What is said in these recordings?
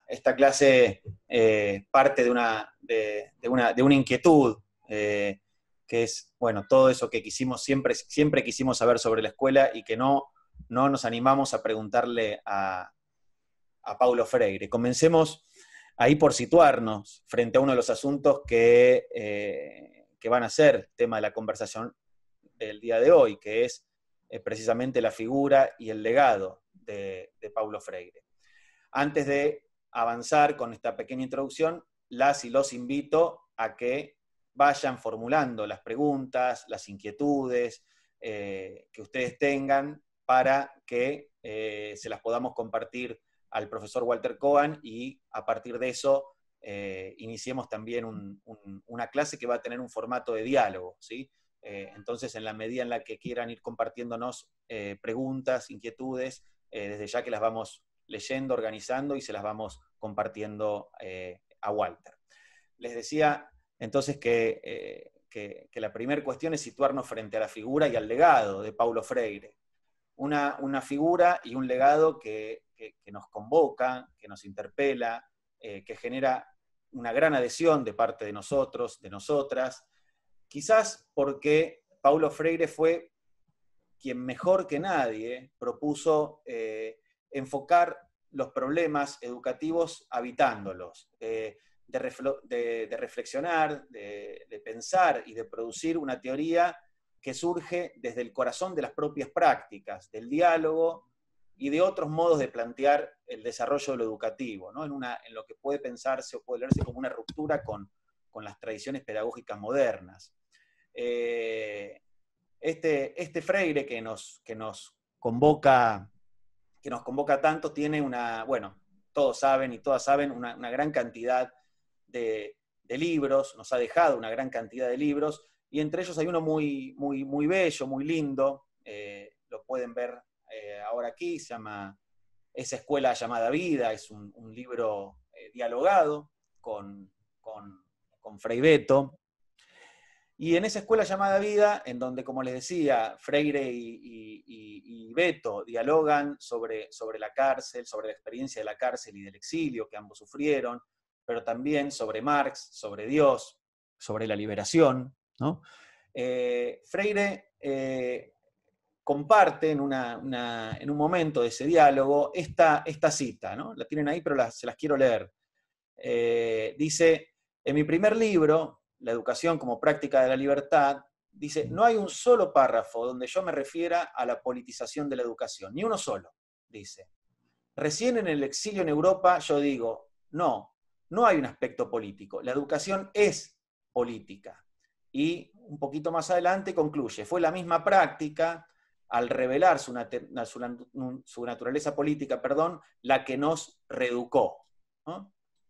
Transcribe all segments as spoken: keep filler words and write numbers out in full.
esta clase eh, parte de una, de, de una, de una inquietud, eh, que es, bueno, todo eso que quisimos, siempre, siempre quisimos saber sobre la escuela y que no, no nos animamos a preguntarle a, a Paulo Freire. Comencemos ahí por situarnos frente a uno de los asuntos que, eh, que van a ser tema de la conversación del día de hoy, que es eh, precisamente la figura y el legado de, de Paulo Freire. Antes de avanzar con esta pequeña introducción, las y los invito a que vayan formulando las preguntas, las inquietudes eh, que ustedes tengan para que eh, se las podamos compartir al profesor Walter Cohen y a partir de eso eh, iniciemos también un, un, una clase que va a tener un formato de diálogo, ¿sí? Eh, entonces, en la medida en la que quieran ir compartiéndonos eh, preguntas, inquietudes, eh, desde ya que las vamos leyendo, organizando y se las vamos compartiendo eh, a Walter. Les decía entonces que, eh, que, que la primera cuestión es situarnos frente a la figura y al legado de Paulo Freire. Una, una figura y un legado que, que, que nos convoca, que nos interpela, eh, que genera una gran adhesión de parte de nosotros, de nosotras, quizás porque Paulo Freire fue quien mejor que nadie propuso eh, enfocar los problemas educativos habitándolos, eh, de, reflo- de, de reflexionar, de, de pensar y de producir una teoría que surge desde el corazón de las propias prácticas, del diálogo y de otros modos de plantear el desarrollo de lo educativo, ¿no? en, una, en lo que puede pensarse o puede leerse como una ruptura con, con las tradiciones pedagógicas modernas. Eh, este, este Freire que nos, que nos convoca que nos convoca tanto, tiene una, bueno, todos saben y todas saben, una, una gran cantidad de, de libros, nos ha dejado una gran cantidad de libros, y entre ellos hay uno muy, muy, muy bello, muy lindo, eh, lo pueden ver eh, ahora aquí, se llama Esa escuela llamada vida, es un, un libro eh, dialogado con, con, con Frei Betto. Y en esa escuela llamada vida, en donde, como les decía, Freire y, y, y Betto dialogan sobre, sobre la cárcel, sobre la experiencia de la cárcel y del exilio que ambos sufrieron, pero también sobre Marx, sobre Dios, sobre la liberación, ¿no? Eh, Freire eh, comparte en, una, una, en un momento de ese diálogo esta, esta cita, ¿no? La tienen ahí, pero las, se las quiero leer. Eh, dice, en mi primer libro, La educación como práctica de la libertad, dice, no hay un solo párrafo donde yo me refiera a la politización de la educación, ni uno solo, dice. Recién en el exilio en Europa yo digo, no, no hay un aspecto político, la educación es política. Y un poquito más adelante concluye, fue la misma práctica, al revelar su, nat- su, su naturaleza política, perdón, la que nos reeducó, ¿no?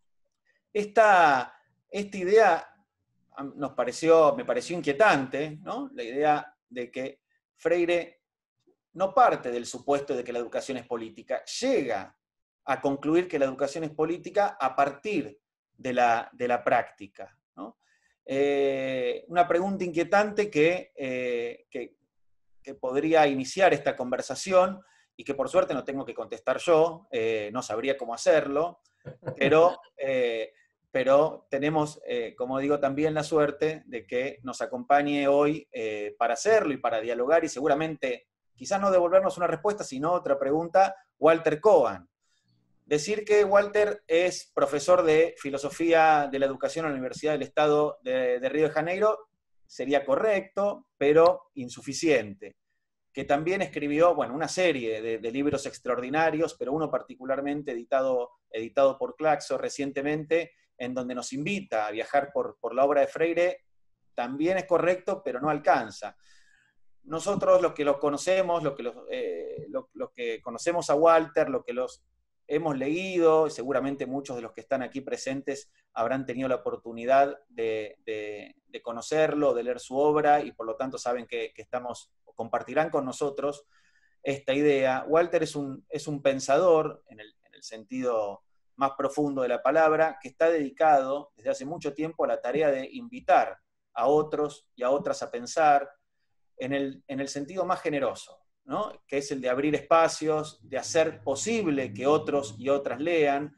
Esta, esta idea nos pareció, me pareció inquietante, ¿no? La idea de que Freire no parte del supuesto de que la educación es política, llega a concluir que la educación es política a partir de la, de la práctica, ¿no? Eh, una pregunta inquietante que, eh, que, que podría iniciar esta conversación y que por suerte no tengo que contestar yo, eh, no sabría cómo hacerlo, pero, eh, pero tenemos, eh, como digo, también la suerte de que nos acompañe hoy eh, para hacerlo y para dialogar y seguramente, quizás no devolvernos una respuesta, sino otra pregunta, Walter Cohen. Decir que Walter es profesor de Filosofía de la Educación en la Universidad del Estado de, de Río de Janeiro sería correcto, pero insuficiente. Que también escribió, bueno, una serie de, de libros extraordinarios, pero uno particularmente editado, editado por Claxo recientemente, en donde nos invita a viajar por, por la obra de Freire, también es correcto, pero no alcanza. Nosotros los que los conocemos, los que, los, eh, lo, lo que conocemos a Walter, los que los hemos leído, seguramente muchos de los que están aquí presentes habrán tenido la oportunidad de, de, de conocerlo, de leer su obra, y por lo tanto saben que, que estamos, compartirán con nosotros esta idea. Walter es un, es un pensador, en el, en el sentido más profundo de la palabra, que está dedicado desde hace mucho tiempo a la tarea de invitar a otros y a otras a pensar en el, en el sentido más generoso, ¿no? Que es el de abrir espacios, de hacer posible que otros y otras lean,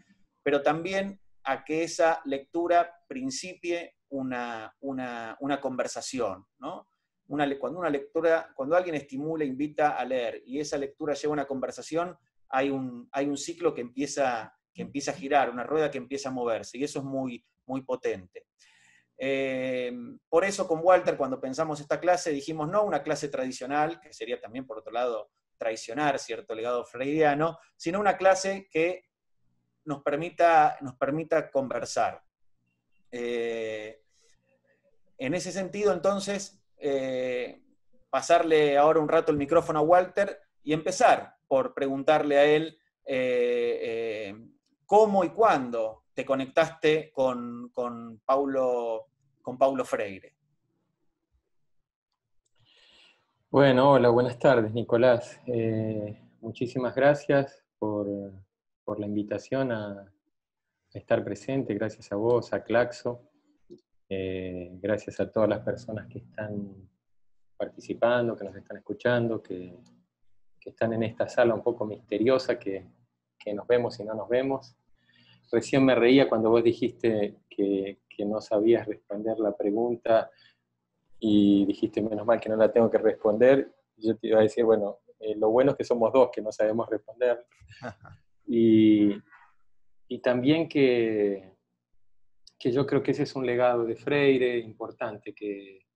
pero también a que esa lectura principie una, una, una conversación, ¿no? Una, cuando una lectura, cuando alguien estimula, invita a leer, y esa lectura lleva a una conversación, hay un, hay un ciclo que empieza, que empieza a girar, una rueda que empieza a moverse, y eso es muy, muy potente. Eh, por eso con Walter, cuando pensamos esta clase, dijimos no una clase tradicional, que sería también, por otro lado, traicionar cierto legado freudiano, sino una clase que nos permita, nos permita conversar. Eh, en ese sentido, entonces, eh, pasarle ahora un rato el micrófono a Walter y empezar por preguntarle a él eh, eh, cómo y cuándo te conectaste con, con, Paulo, con Paulo Freire. Bueno, hola, buenas tardes, Nicolás. Eh, muchísimas gracias por, por la invitación a estar presente, gracias a vos, a Claxo, eh, gracias a todas las personas que están participando, que nos están escuchando, que, que están en esta sala un poco misteriosa, que, que nos vemos y no nos vemos. Recién me reía cuando vos dijiste que, que no sabías responder la pregunta y dijiste, menos mal que no la tengo que responder. Yo te iba a decir, bueno, eh, lo bueno es que somos dos que no sabemos responder. Y, y también que, que yo creo que ese es un legado de Freire importante, que,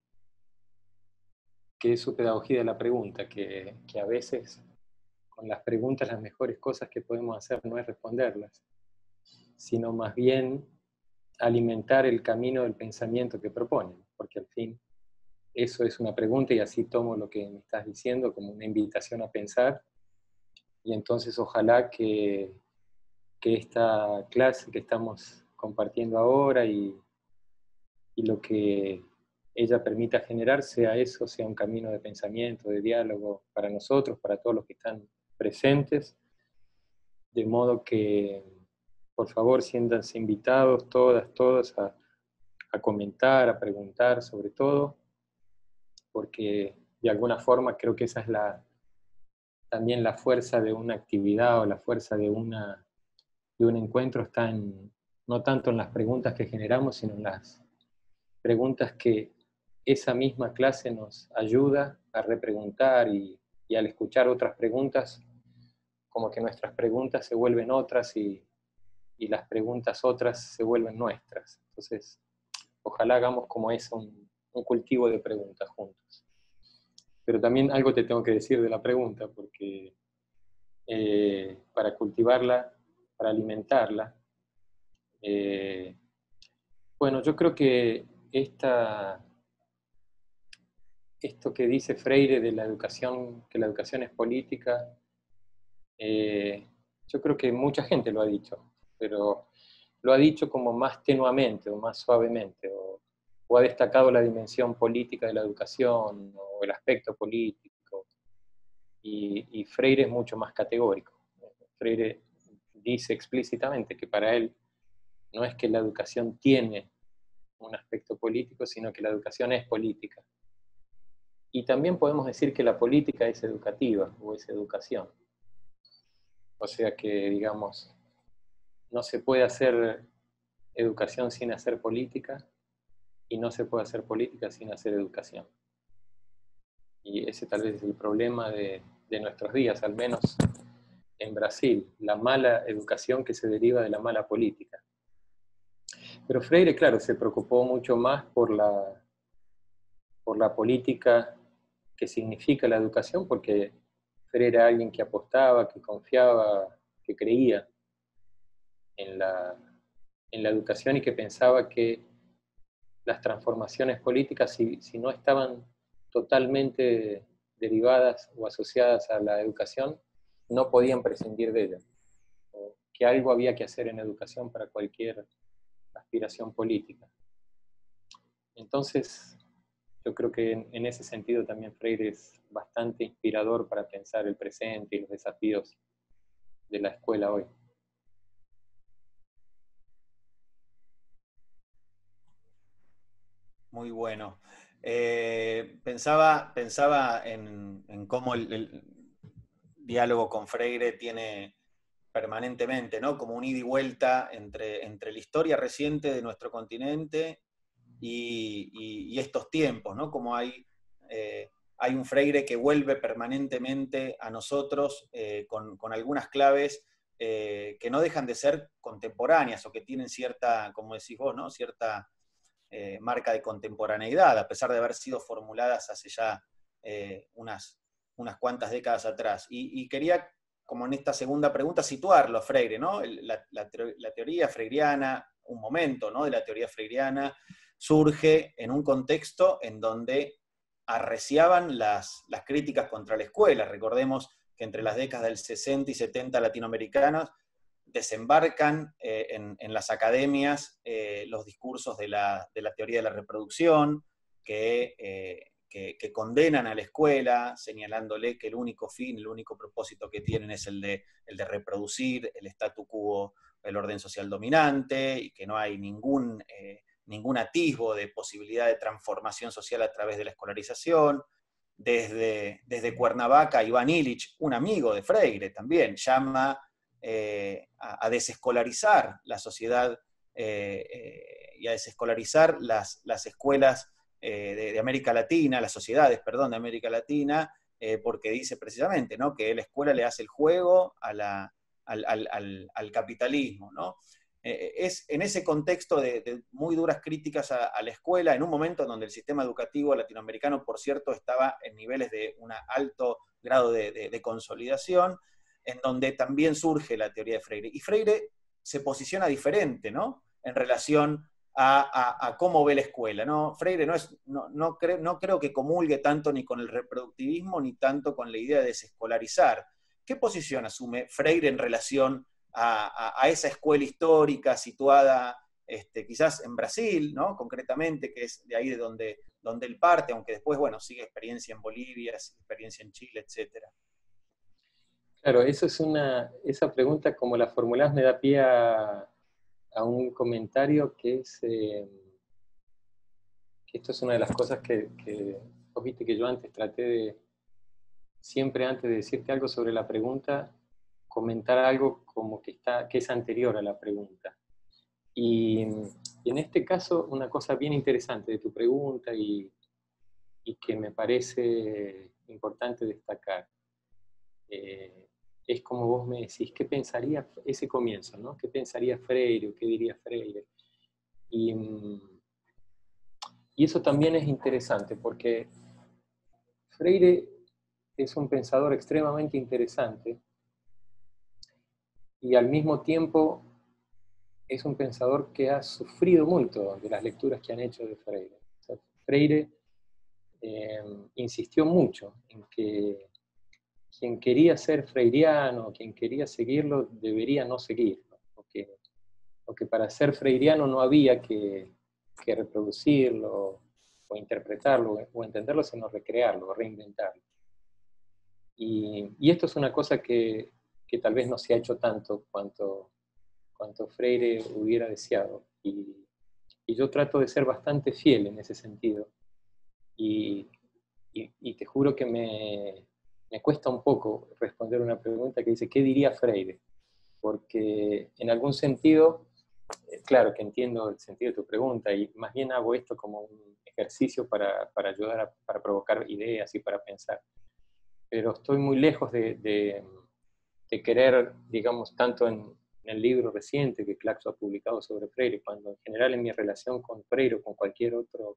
que es su pedagogía de la pregunta, que, que a veces con las preguntas las mejores cosas que podemos hacer no es responderlas, sino más bien alimentar el camino del pensamiento que proponen, porque al fin eso es una pregunta y así tomo lo que me estás diciendo como una invitación a pensar, y entonces ojalá que, que esta clase que estamos compartiendo ahora y, y lo que ella permita generar sea eso, sea un camino de pensamiento, de diálogo para nosotros, para todos los que están presentes, de modo que por favor siéntanse invitados todas, todos a, a comentar, a preguntar sobre todo, porque de alguna forma creo que esa es la, también la fuerza de una actividad o la fuerza de, una, de un encuentro está en, no tanto en las preguntas que generamos, sino en las preguntas que esa misma clase nos ayuda a repreguntar, y, y al escuchar otras preguntas, como que nuestras preguntas se vuelven otras y, y las preguntas otras se vuelven nuestras. Entonces, ojalá hagamos como eso un, un cultivo de preguntas juntos. Pero también algo te tengo que decir de la pregunta, porque eh, para cultivarla, para alimentarla, eh, bueno, yo creo que esta, esto que dice Freire de la educación, que la educación es política, eh, yo creo que mucha gente lo ha dicho, pero lo ha dicho como más tenuamente o más suavemente, o, o ha destacado la dimensión política de la educación o el aspecto político, y, y Freire es mucho más categórico. Freire dice explícitamente que para él no es que la educación tiene un aspecto político, sino que la educación es política. Y también podemos decir que la política es educativa o es educación. O sea que, digamos, no se puede hacer educación sin hacer política, y no se puede hacer política sin hacer educación. Y ese tal vez es el problema de, de nuestros días, al menos en Brasil, la mala educación que se deriva de la mala política. Pero Freire, claro, se preocupó mucho más por la, por la política que significa la educación, porque Freire era alguien que apostaba, que confiaba, que creía en la, en la educación, y que pensaba que las transformaciones políticas, si, si no estaban totalmente derivadas o asociadas a la educación, no podían prescindir de ella. O que algo había que hacer en educación para cualquier aspiración política. Entonces, yo creo que en, en ese sentido también Freire es bastante inspirador para pensar el presente y los desafíos de la escuela hoy. Muy bueno. Eh, pensaba, pensaba en, en cómo el, el diálogo con Freire tiene, permanentemente, ¿no? Como un ida y vuelta entre, entre la historia reciente de nuestro continente y, y, y estos tiempos, ¿no? Como hay, eh, hay un Freire que vuelve permanentemente a nosotros eh, con, con algunas claves eh, que no dejan de ser contemporáneas o que tienen cierta, como decís vos, ¿no? Cierta eh, marca de contemporaneidad, a pesar de haber sido formuladas hace ya eh, unas, unas cuantas décadas atrás. Y, y quería, como en esta segunda pregunta, situarlo a Freire, ¿no? La, la, la teoría freiriana, un momento, ¿no?, de la teoría freiriana, surge en un contexto en donde arreciaban las, las críticas contra la escuela. Recordemos que entre las décadas del sesenta y setenta latinoamericanas desembarcan eh, en, en, las academias eh, los discursos de la, de la teoría de la reproducción, que, eh, que, que condenan a la escuela, señalándole que el único fin, el único propósito que tienen es el de, el de reproducir el statu quo, el orden social dominante, y que no hay ningún, eh, ningún atisbo de posibilidad de transformación social a través de la escolarización. Desde, desde Cuernavaca, Iván Illich, un amigo de Freire también, llama eh, a, a desescolarizar la sociedad eh, eh, y a desescolarizar las, las escuelas eh, de, de América Latina, las sociedades, perdón, de América Latina, eh, porque dice precisamente, ¿no?, que la escuela le hace el juego a la, al, al, al, al capitalismo, ¿no? Eh, es en ese contexto de, de muy duras críticas a, a la escuela, en un momento donde el sistema educativo latinoamericano, por cierto, estaba en niveles de un alto grado de, de, de consolidación, en donde también surge la teoría de Freire. Y Freire se posiciona diferente, ¿no?, en relación a, a, a cómo ve la escuela, ¿no? Freire no, es, no, no, cre, no creo que comulgue tanto ni con el reproductivismo ni tanto con la idea de desescolarizar. ¿Qué posición asume Freire en relación a, a, a esa escuela histórica situada este, quizás en Brasil, ¿no?, concretamente, que es de ahí de donde, donde él parte, aunque después, bueno, sigue experiencia en Bolivia, sigue experiencia en Chile, etcétera? Claro, eso es una, esa pregunta, como la formulás, me da pie a, a un comentario que es, eh, que esto es una de las cosas que, que vos viste que yo antes traté de, siempre antes de decirte algo sobre la pregunta, comentar algo como que, está, que es anterior a la pregunta. Y, y en este caso, una cosa bien interesante de tu pregunta y, y que me parece importante destacar, eh, es como vos me decís, ¿qué pensaría ese comienzo, ¿no? ¿Qué pensaría Freire o qué diría Freire? Y, y eso también es interesante porque Freire es un pensador extremadamente interesante y al mismo tiempo es un pensador que ha sufrido mucho de las lecturas que han hecho de Freire. O sea, Freire eh, insistió mucho en que quien quería ser freiriano, quien quería seguirlo, debería no seguirlo. O que, o que para ser freiriano no había que, que reproducirlo, o interpretarlo, o entenderlo, sino recrearlo, o reinventarlo. Y, y esto es una cosa que, que tal vez no se ha hecho tanto cuanto, cuanto Freire hubiera deseado. Y, y yo trato de ser bastante fiel en ese sentido. Y, y, y te juro que me, me cuesta un poco responder una pregunta que dice, ¿qué diría Freire? Porque en algún sentido, claro que entiendo el sentido de tu pregunta y más bien hago esto como un ejercicio para, para ayudar, a, para provocar ideas y para pensar. Pero estoy muy lejos de, de, de querer, digamos, tanto en, en el libro reciente que Claxo ha publicado sobre Freire, cuando en general en mi relación con Freire o con cualquier otro,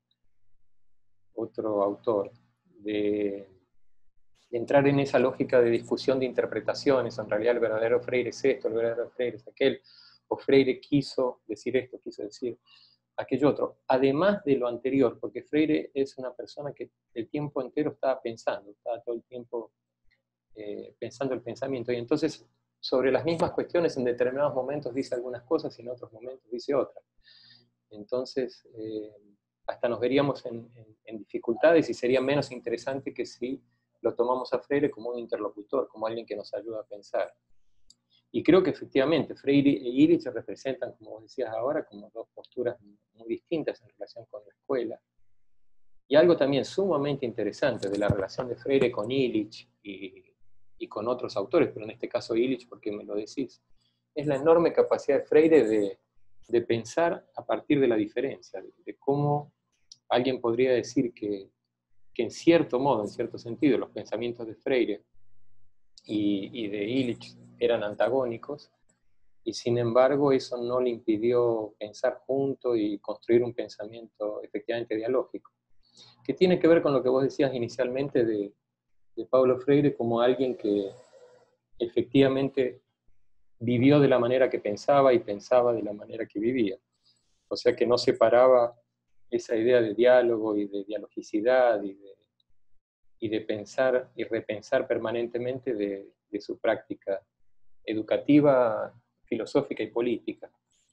otro autor, de, de entrar en esa lógica de discusión de interpretaciones, en realidad el verdadero Freire es esto, el verdadero Freire es aquel, o Freire quiso decir esto, quiso decir aquello otro, además de lo anterior, porque Freire es una persona que el tiempo entero estaba pensando, estaba todo el tiempo eh, pensando el pensamiento, y entonces sobre las mismas cuestiones en determinados momentos dice algunas cosas y en otros momentos dice otras. Entonces, eh, hasta nos veríamos en, en, en dificultades y sería menos interesante que si lo tomamos a Freire como un interlocutor, como alguien que nos ayuda a pensar. Y creo que efectivamente Freire e Illich representan, como vos decías ahora, como dos posturas muy distintas en relación con la escuela. Y algo también sumamente interesante de la relación de Freire con Illich y, y con otros autores, pero en este caso Illich, porque me lo decís, es la enorme capacidad de Freire de, de pensar a partir de la diferencia, de, de cómo alguien podría decir que, que en cierto modo, en cierto sentido, los pensamientos de Freire y, y de Illich eran antagónicos, y sin embargo eso no le impidió pensar junto y construir un pensamiento efectivamente dialógico, que tiene que ver con lo que vos decías inicialmente de, de Paulo Freire como alguien que efectivamente vivió de la manera que pensaba y pensaba de la manera que vivía. O sea que no separaba esa idea de diálogo y de dialogicidad y de, y de pensar y repensar permanentemente de, de su práctica educativa, filosófica y política.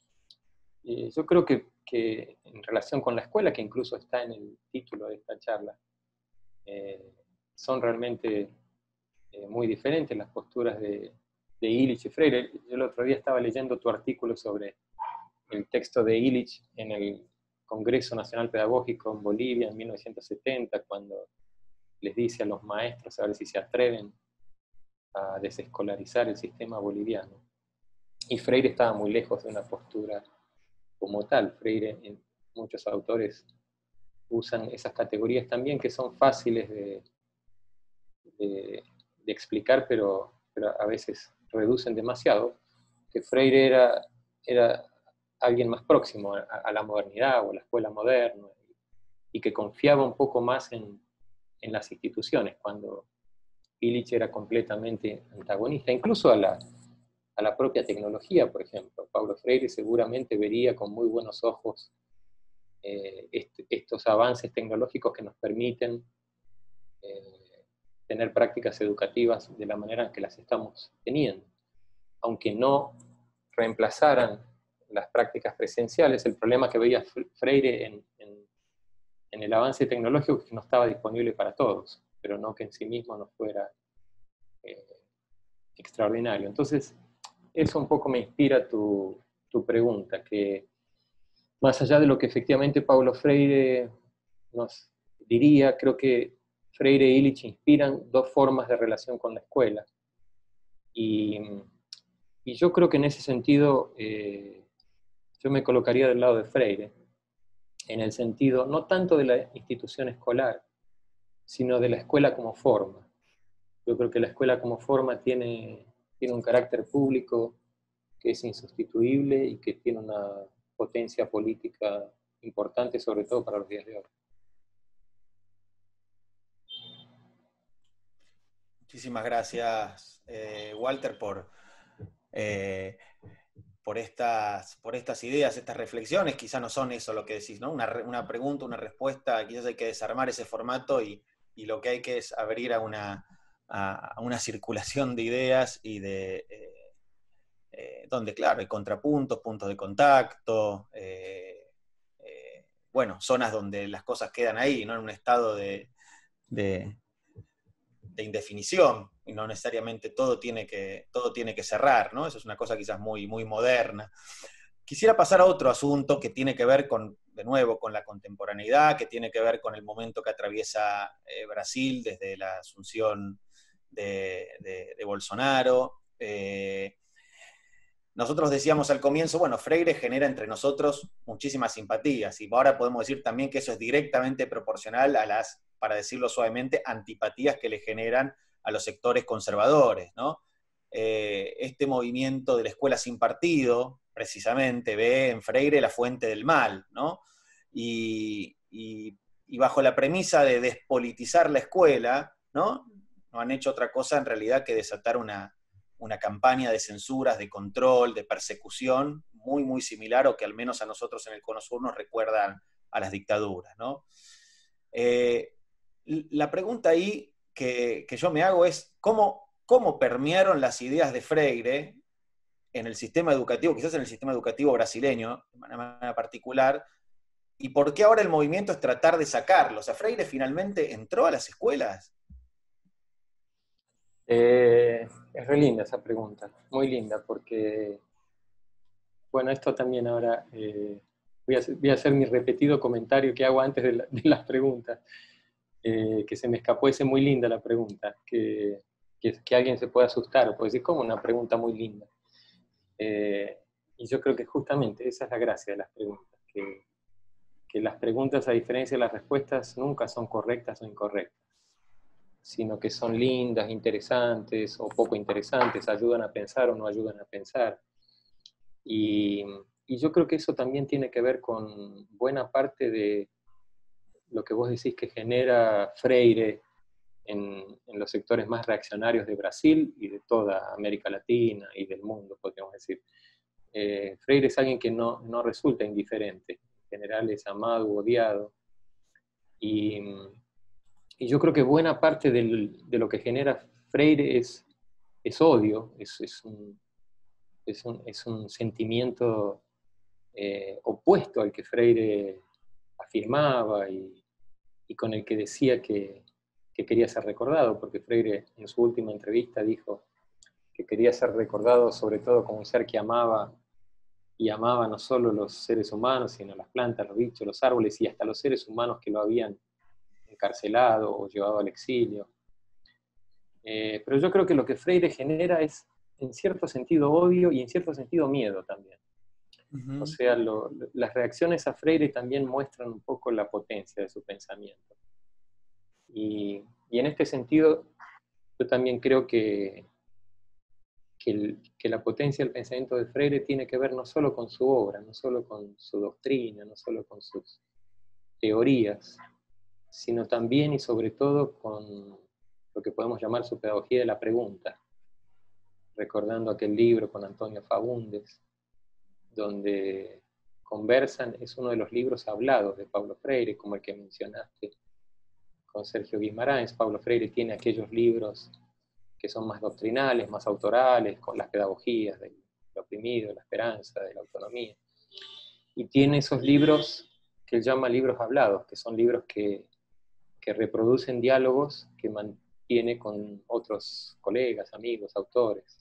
Y yo creo que, que en relación con la escuela, que incluso está en el título de esta charla, eh, son realmente eh, muy diferentes las posturas de, de Illich y Freire. Yo el otro día estaba leyendo tu artículo sobre el texto de Illich en el Congreso Nacional Pedagógico en Bolivia en mil novecientos setenta, cuando les dice a los maestros a ver si se atreven a desescolarizar el sistema boliviano. Y Freire estaba muy lejos de una postura como tal. Freire, en muchos autores usan esas categorías también que son fáciles de, de, de explicar, pero, pero a veces reducen demasiado, que Freire era, era alguien más próximo a, a la modernidad o a la escuela moderna, y que confiaba un poco más en, en las instituciones, cuando Illich era completamente antagonista, incluso a la, a la propia tecnología, por ejemplo. Paulo Freire seguramente vería con muy buenos ojos eh, est estos avances tecnológicos que nos permiten eh, tener prácticas educativas de la manera en que las estamos teniendo. Aunque no reemplazaran las prácticas presenciales, el problema que veía Freire en, en, en el avance tecnológico es que no estaba disponible para todos, pero no que en sí mismo no fuera eh, extraordinario. Entonces, eso un poco me inspira tu, tu pregunta, que más allá de lo que efectivamente Paulo Freire nos diría, creo que Freire e Illich inspiran dos formas de relación con la escuela. Y, y yo creo que en ese sentido eh, yo me colocaría del lado de Freire, en el sentido no tanto de la institución escolar, sino de la escuela como forma. Yo creo que la escuela como forma tiene, tiene un carácter público que es insustituible y que tiene una potencia política importante, sobre todo para los días de hoy. Muchísimas gracias, eh, Walter, por, eh, por, estas, por estas ideas, estas reflexiones. Quizás no son eso lo que decís, ¿no? Una, una pregunta, una respuesta, quizás hay que desarmar ese formato y, y lo que hay que es abrir a una, a, a una circulación de ideas y de... Eh, eh, donde, claro, hay contrapuntos, puntos de contacto, eh, eh, bueno, zonas donde las cosas quedan ahí, ¿no? En un estado de, de, de indefinición, y no necesariamente todo tiene que, todo tiene que cerrar, ¿no? Eso es una cosa quizás muy, muy moderna. Quisiera pasar a otro asunto que tiene que ver con, de nuevo, con la contemporaneidad, que tiene que ver con el momento que atraviesa eh, Brasil desde la asunción de, de, de Bolsonaro. Eh, Nosotros decíamos al comienzo, bueno, Freire genera entre nosotros muchísimas simpatías, y ahora podemos decir también que eso es directamente proporcional a las, para decirlo suavemente, antipatías que le generan a los sectores conservadores, ¿no? Eh, este movimiento de la escuela sin partido, precisamente, ve en Freire la fuente del mal, ¿no? Y, y, y bajo la premisa de despolitizar la escuela, ¿no? No han hecho otra cosa en realidad que desatar una una campaña de censuras, de control, de persecución, muy, muy similar, o que al menos a nosotros en el Cono Sur nos recuerdan a las dictaduras, ¿no? Eh, la pregunta ahí que, que yo me hago es, ¿cómo, ¿cómo permearon las ideas de Freire en el sistema educativo, quizás en el sistema educativo brasileño, de manera particular, y por qué ahora el movimiento es tratar de sacarlo? O sea, ¿Freire finalmente entró a las escuelas? Eh, es re linda esa pregunta, muy linda, porque, bueno, esto también ahora, eh, voy, a hacer, voy a hacer mi repetido comentario que hago antes de, la, de las preguntas, eh, que se me escapó, ese muy linda la pregunta, que que, que alguien se pueda asustar, puede decir, como una pregunta muy linda. Eh, y yo creo que justamente esa es la gracia de las preguntas, que, que las preguntas, a diferencia de las respuestas, nunca son correctas o incorrectas, sino que son lindas, interesantes o poco interesantes, ayudan a pensar o no ayudan a pensar. Y, y yo creo que eso también tiene que ver con buena parte de lo que vos decís que genera Freire en, en los sectores más reaccionarios de Brasil y de toda América Latina y del mundo, podríamos decir. Eh, Freire es alguien que no, no resulta indiferente, en general es amado u odiado, y, y yo creo que buena parte del, de lo que genera Freire es, es odio, es, es, un, es, un, es un sentimiento eh, opuesto al que Freire afirmaba y, y con el que decía que, que quería ser recordado, porque Freire en su última entrevista dijo que quería ser recordado sobre todo como un ser que amaba, y amaba no solo los seres humanos, sino las plantas, los bichos, los árboles y hasta los seres humanos que lo habían encarcelado o llevado al exilio. Eh, pero yo creo que lo que Freire genera es, en cierto sentido, odio y en cierto sentido miedo también. Uh-huh. O sea, lo, las reacciones a Freire también muestran un poco la potencia de su pensamiento. Y, y en este sentido, yo también creo que, que, el, que la potencia del pensamiento de Freire tiene que ver no solo con su obra, no solo con su doctrina, no solo con sus teorías, sino también y sobre todo con lo que podemos llamar su pedagogía de la pregunta, recordando aquel libro con Antonio Faúndez, donde conversan, es uno de los libros hablados de Paulo Freire, como el que mencionaste con Sergio Guimarães. Paulo Freire tiene aquellos libros que son más doctrinales, más autorales, con las pedagogías del oprimido, la esperanza, de la autonomía. Y tiene esos libros que él llama libros hablados, que son libros que, que reproducen diálogos que mantiene con otros colegas, amigos, autores.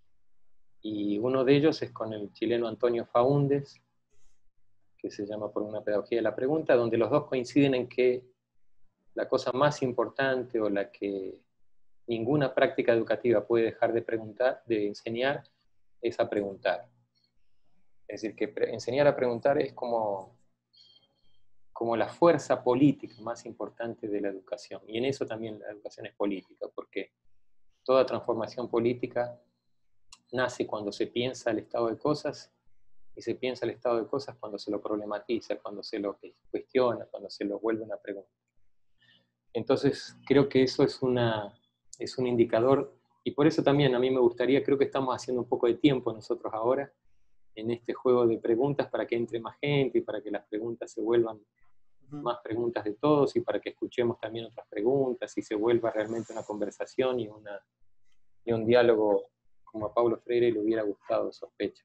Y uno de ellos es con el chileno Antonio Faúndez, que se llama Por una pedagogía de la pregunta, donde los dos coinciden en que la cosa más importante o la que ninguna práctica educativa puede dejar de preguntar, de enseñar, es a preguntar. Es decir, que pre- enseñar a preguntar es como, como la fuerza política más importante de la educación. Y en eso también la educación es política, porque toda transformación política nace cuando se piensa el estado de cosas, y se piensa el estado de cosas cuando se lo problematiza, cuando se lo cuestiona, cuando se lo vuelve una pregunta. Entonces, creo que eso es, una, es un indicador, y por eso también a mí me gustaría, creo que estamos haciendo un poco de tiempo nosotros ahora, en este juego de preguntas para que entre más gente y para que las preguntas se vuelvan uh-huh. más preguntas de todos y para que escuchemos también otras preguntas y se vuelva realmente una conversación y, una, y un diálogo como a Paulo Freire le hubiera gustado, sospecho.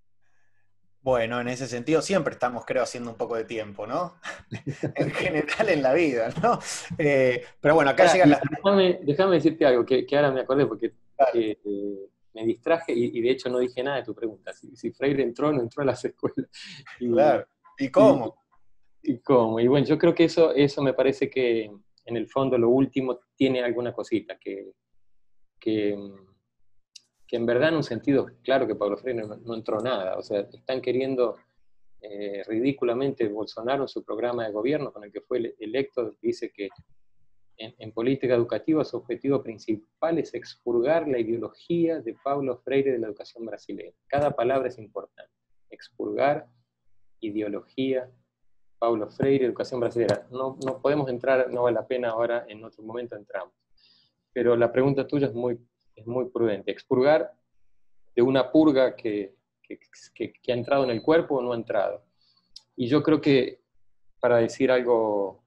Bueno, en ese sentido siempre estamos, creo, haciendo un poco de tiempo, ¿no? En general en la vida, ¿no? Eh, pero bueno, acá ahora, llegan las... Déjame, déjame decirte algo que, que ahora me acordé porque eh, eh, me distraje y, y de hecho no dije nada de tu pregunta. Si, si Freire entró o no entró a las escuelas. Y, claro. ¿Y cómo? Y, y cómo. Y bueno, yo creo que eso, eso me parece que en el fondo lo último tiene alguna cosita que... que que en verdad en un sentido, claro que Paulo Freire no, no entró nada, o sea, están queriendo eh, ridículamente Bolsonaro en su programa de gobierno con el que fue electo, dice que en, en política educativa su objetivo principal es expurgar la ideología de Paulo Freire de la educación brasileña. Cada palabra es importante, expurgar ideología, Paulo Freire, educación brasileña. No, no podemos entrar, no vale la pena ahora, en otro momento entramos. Pero la pregunta tuya es muy es muy prudente. Expurgar de una purga que, que, que, que ha entrado en el cuerpo o no ha entrado. Y yo creo que, para decir algo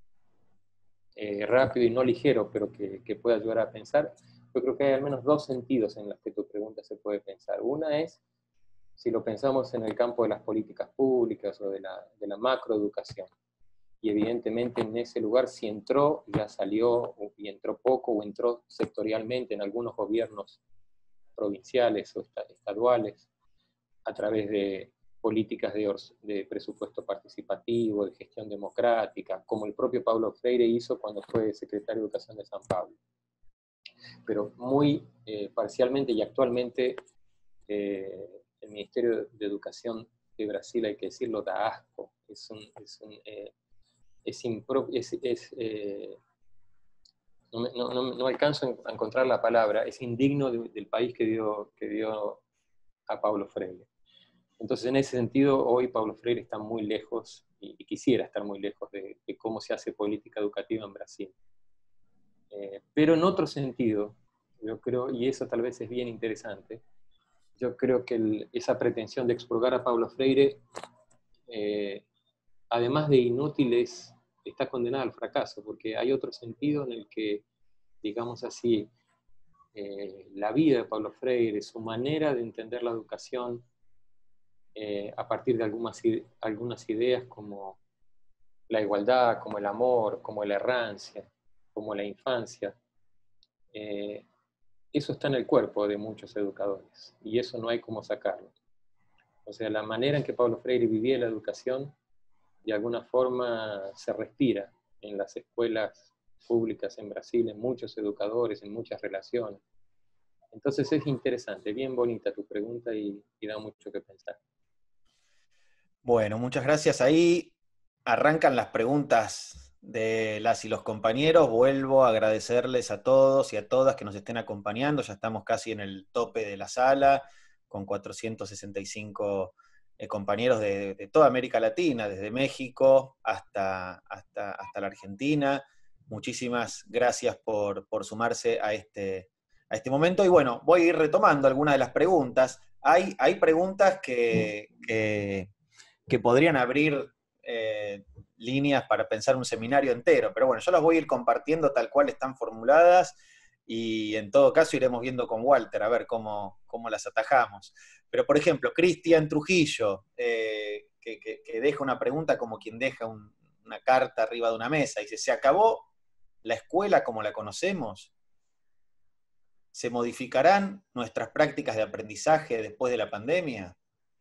eh, rápido y no ligero, pero que, que pueda ayudar a pensar, yo creo que hay al menos dos sentidos en los que tu pregunta se puede pensar. Una es, si lo pensamos en el campo de las políticas públicas o de la, de la macroeducación. Y evidentemente en ese lugar si entró, ya salió, y entró poco, o entró sectorialmente en algunos gobiernos provinciales o estaduales, a través de políticas de, de presupuesto participativo, de gestión democrática, como el propio Paulo Freire hizo cuando fue secretario de Educación de San Pablo. pero muy eh, parcialmente y actualmente eh, el Ministerio de Educación de Brasil, hay que decirlo, da asco. Es, un, es, un, eh, es, impro, es, es eh, no, me, no, no, no alcanzo a encontrar la palabra, es indigno de, del país que dio, que dio a Paulo Freire. Entonces, en ese sentido, hoy Paulo Freire está muy lejos, y, y quisiera estar muy lejos de, de cómo se hace política educativa en Brasil. Eh, pero en otro sentido, yo creo, y eso tal vez es bien interesante, yo creo que el, esa pretensión de expurgar a Paulo Freire, eh, además de inútiles, está condenada al fracaso, porque hay otro sentido en el que, digamos así, eh, la vida de Paulo Freire, su manera de entender la educación, eh, a partir de algunas, algunas ideas como la igualdad, como el amor, como la errancia, como la infancia, eh, eso está en el cuerpo de muchos educadores, y eso no hay cómo sacarlo. O sea, la manera en que Paulo Freire vivía la educación, de alguna forma se respira en las escuelas públicas en Brasil, en muchos educadores, en muchas relaciones. Entonces es interesante, bien bonita tu pregunta y, y da mucho que pensar. Bueno, muchas gracias. Ahí arrancan las preguntas de las y los compañeros. Vuelvo a agradecerles a todos y a todas que nos estén acompañando. Ya estamos casi en el tope de la sala, con cuatrocientos sesenta y cinco eh, compañeros de, de toda América Latina, desde México hasta, hasta, hasta la Argentina. Muchísimas gracias por, por sumarse a este, a este momento. Y bueno, voy a ir retomando algunas de las preguntas. Hay, hay preguntas que... que que podrían abrir eh, líneas para pensar un seminario entero, pero bueno, yo las voy a ir compartiendo tal cual están formuladas y en todo caso iremos viendo con Walter a ver cómo, cómo las atajamos. Pero por ejemplo, Cristian Trujillo, eh, que, que, que deja una pregunta como quien deja un, una carta arriba de una mesa, dice, ¿se acabó la escuela como la conocemos? ¿Se modificarán nuestras prácticas de aprendizaje después de la pandemia?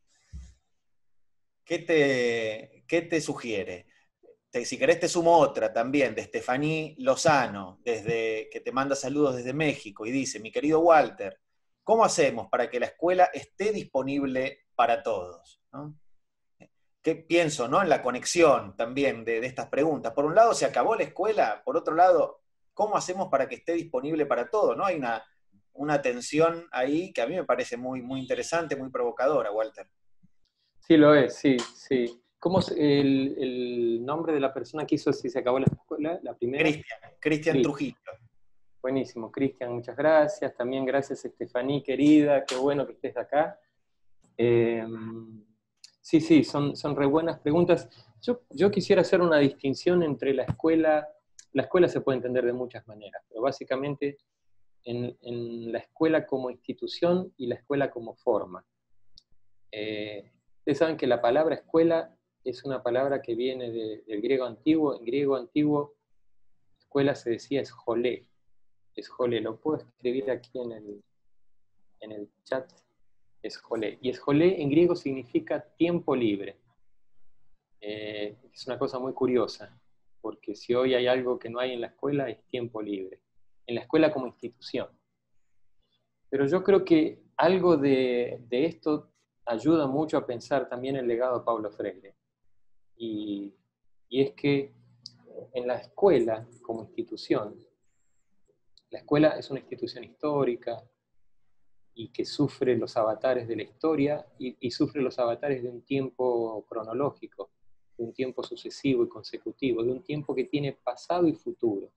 ¿Qué te, qué te sugiere? Te, si querés te sumo otra también, de Estefaní Lozano, desde, que te manda saludos desde México, y dice, mi querido Walter, ¿cómo hacemos para que la escuela esté disponible para todos? ¿No? ¿Qué pienso, ¿no? En la conexión también de, de estas preguntas. Por un lado, ¿se acabó la escuela? Por otro lado, ¿cómo hacemos para que esté disponible para todos? ¿No? Hay una, una tensión ahí que a mí me parece muy, muy interesante, muy provocadora, Walter. Sí, lo es, sí, sí. ¿Cómo es el, el nombre de la persona que hizo si se acabó la escuela? La primera. Cristian, Cristian Trujillo. Buenísimo, Cristian, muchas gracias. También gracias, Estefaní, querida, qué bueno que estés acá. Eh, sí, sí, son, son re buenas preguntas. Yo, yo quisiera hacer una distinción entre la escuela, la escuela se puede entender de muchas maneras, pero básicamente en, en la escuela como institución y la escuela como forma. Eh, ustedes saben que la palabra escuela es una palabra que viene de, del griego antiguo. En griego antiguo, escuela se decía esjolé. Esjolé, lo puedo escribir aquí en el, en el chat. Esjolé. Y esjolé en griego significa tiempo libre. Eh, es una cosa muy curiosa, porque si hoy hay algo que no hay en la escuela es tiempo libre. En la escuela como institución. Pero yo creo que algo de, de esto ayuda mucho a pensar también el legado de Paulo Freire. Y, y es que en la escuela como institución, la escuela es una institución histórica y que sufre los avatares de la historia y, y sufre los avatares de un tiempo cronológico, de un tiempo sucesivo y consecutivo, de un tiempo que tiene pasado y futuro.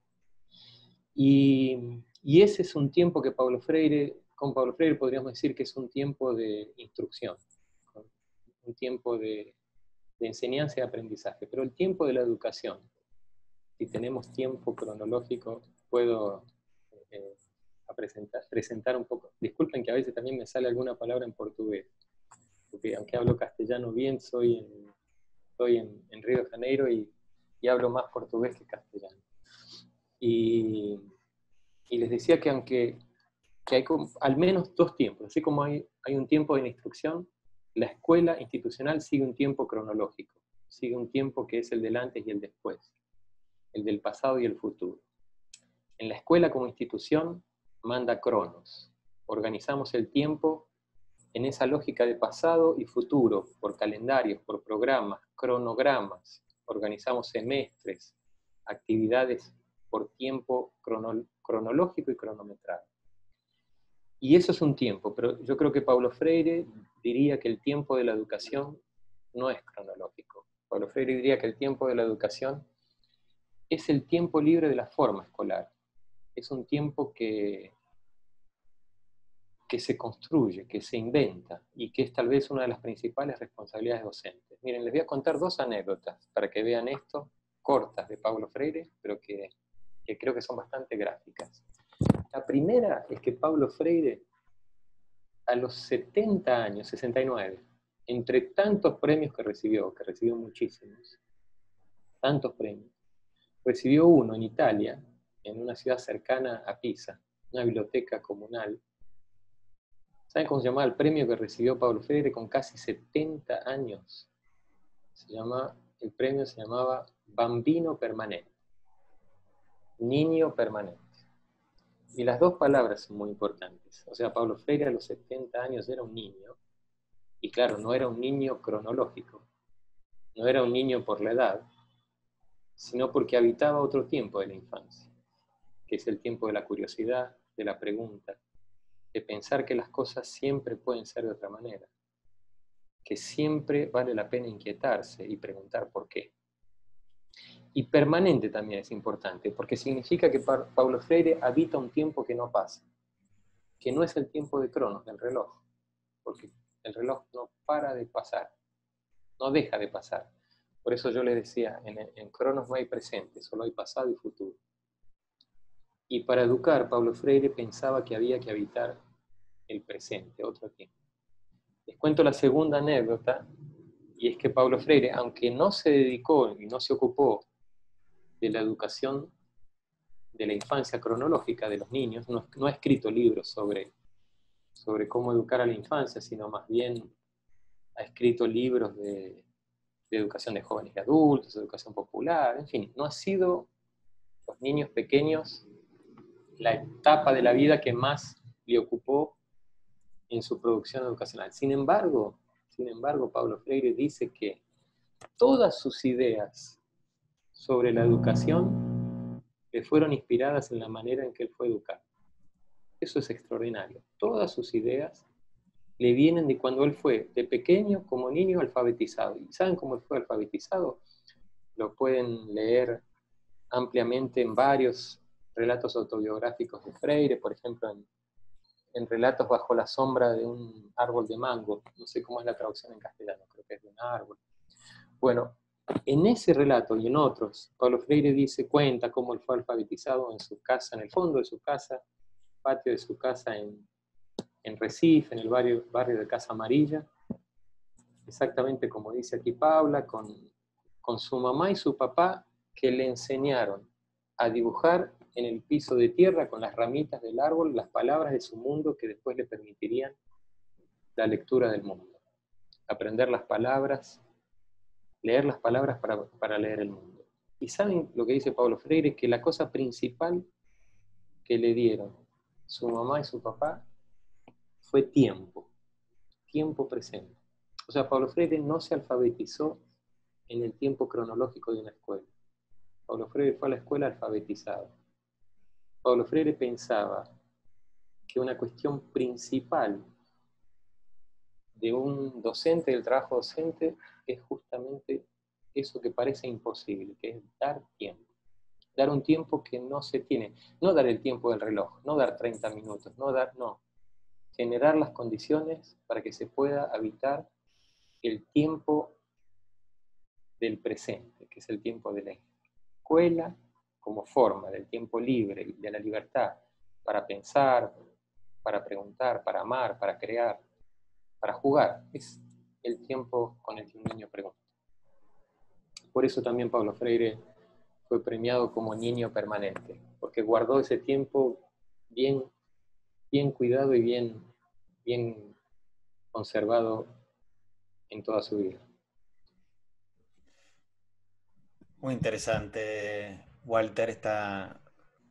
Y, y ese es un tiempo que Paulo Freire, con Paulo Freire podríamos decir que es un tiempo de instrucción, un tiempo de, de enseñanza y aprendizaje, pero el tiempo de la educación, si tenemos tiempo cronológico, puedo eh, a presentar, presentar un poco. Disculpen que a veces también me sale alguna palabra en portugués, porque aunque hablo castellano bien, soy en, estoy en, en Río de Janeiro y, y hablo más portugués que castellano. Y, y les decía que aunque que hay como, al menos dos tiempos, así como hay, hay un tiempo de instrucción, la escuela institucional sigue un tiempo cronológico, sigue un tiempo que es el del antes y el después, el del pasado y el futuro. En la escuela como institución manda Cronos. Organizamos el tiempo en esa lógica de pasado y futuro, por calendarios, por programas, cronogramas. Organizamos semestres, actividades por tiempo crono, cronológico y cronometrado. Y eso es un tiempo, pero yo creo que Paulo Freire diría que el tiempo de la educación no es cronológico. Paulo Freire diría que el tiempo de la educación es el tiempo libre de la forma escolar. Es un tiempo que, que se construye, que se inventa, y que es tal vez una de las principales responsabilidades docentes. Miren, les voy a contar dos anécdotas para que vean esto, cortas de Paulo Freire, pero que, que creo que son bastante gráficas. La primera es que Paulo Freire, a los setenta años, sesenta y nueve, entre tantos premios que recibió, que recibió muchísimos, tantos premios, recibió uno en Italia, en una ciudad cercana a Pisa, una biblioteca comunal. ¿Saben cómo se llamaba el premio que recibió Paulo Freire con casi setenta años? Se llama, el premio se llamaba Bambino Permanente, niño permanente. Y las dos palabras son muy importantes. O sea, Paulo Freire a los setenta años era un niño, y claro, no era un niño cronológico, no era un niño por la edad, sino porque habitaba otro tiempo de la infancia, que es el tiempo de la curiosidad, de la pregunta, de pensar que las cosas siempre pueden ser de otra manera, que siempre vale la pena inquietarse y preguntar por qué. Y permanente también es importante, porque significa que Paulo Freire habita un tiempo que no pasa, que no es el tiempo de Cronos, del reloj, porque el reloj no para de pasar, no deja de pasar. Por eso yo les decía, en, en Cronos no hay presente, solo hay pasado y futuro. Y para educar, Paulo Freire pensaba que había que habitar el presente, otro tiempo. Les cuento la segunda anécdota, y es que Paulo Freire, aunque no se dedicó y no se ocupó de la educación de la infancia cronológica de los niños, no, no ha escrito libros sobre, sobre cómo educar a la infancia, sino más bien ha escrito libros de, de educación de jóvenes y adultos, educación popular, en fin, no ha sido los niños pequeños la etapa de la vida que más le ocupó en su producción educacional. Sin embargo, sin embargo, Paulo Freire dice que todas sus ideas sobre la educación le fueron inspiradas en la manera en que él fue educado. Eso es extraordinario. Todas sus ideas le vienen de cuando él fue de pequeño como niño alfabetizado. ¿Y saben cómo él fue alfabetizado? Lo pueden leer ampliamente en varios relatos autobiográficos de Freire, por ejemplo, en, en Relatos bajo la sombra de un árbol de mango. No sé cómo es la traducción en castellano, creo que es de un árbol. Bueno, en ese relato y en otros, Paulo Freire dice, cuenta cómo él fue alfabetizado en su casa, en el fondo de su casa, patio de su casa en, en Recife, en el barrio, barrio de Casa Amarilla, exactamente como dice aquí Paula, con, con su mamá y su papá que le enseñaron a dibujar en el piso de tierra con las ramitas del árbol las palabras de su mundo que después le permitirían la lectura del mundo. Aprender las palabras, leer las palabras para, para leer el mundo. Y saben lo que dice Paulo Freire, que la cosa principal que le dieron su mamá y su papá fue tiempo, tiempo presente. O sea, Paulo Freire no se alfabetizó en el tiempo cronológico de una escuela. Paulo Freire fue a la escuela alfabetizado. Paulo Freire pensaba que una cuestión principal de un docente, del trabajo docente, es justamente eso que parece imposible, que es dar tiempo. Dar un tiempo que no se tiene. No dar el tiempo del reloj, no dar treinta minutos, no dar, no. Generar las condiciones para que se pueda habitar el tiempo del presente, que es el tiempo de la escuela como forma del tiempo libre, de la libertad, para pensar, para preguntar, para amar, para crear, para jugar. Es el tiempo con el que un niño pregunta. Por eso también Paulo Freire fue premiado como niño permanente, porque guardó ese tiempo bien, bien cuidado y bien, bien conservado en toda su vida. Muy interesante, Walter, esta,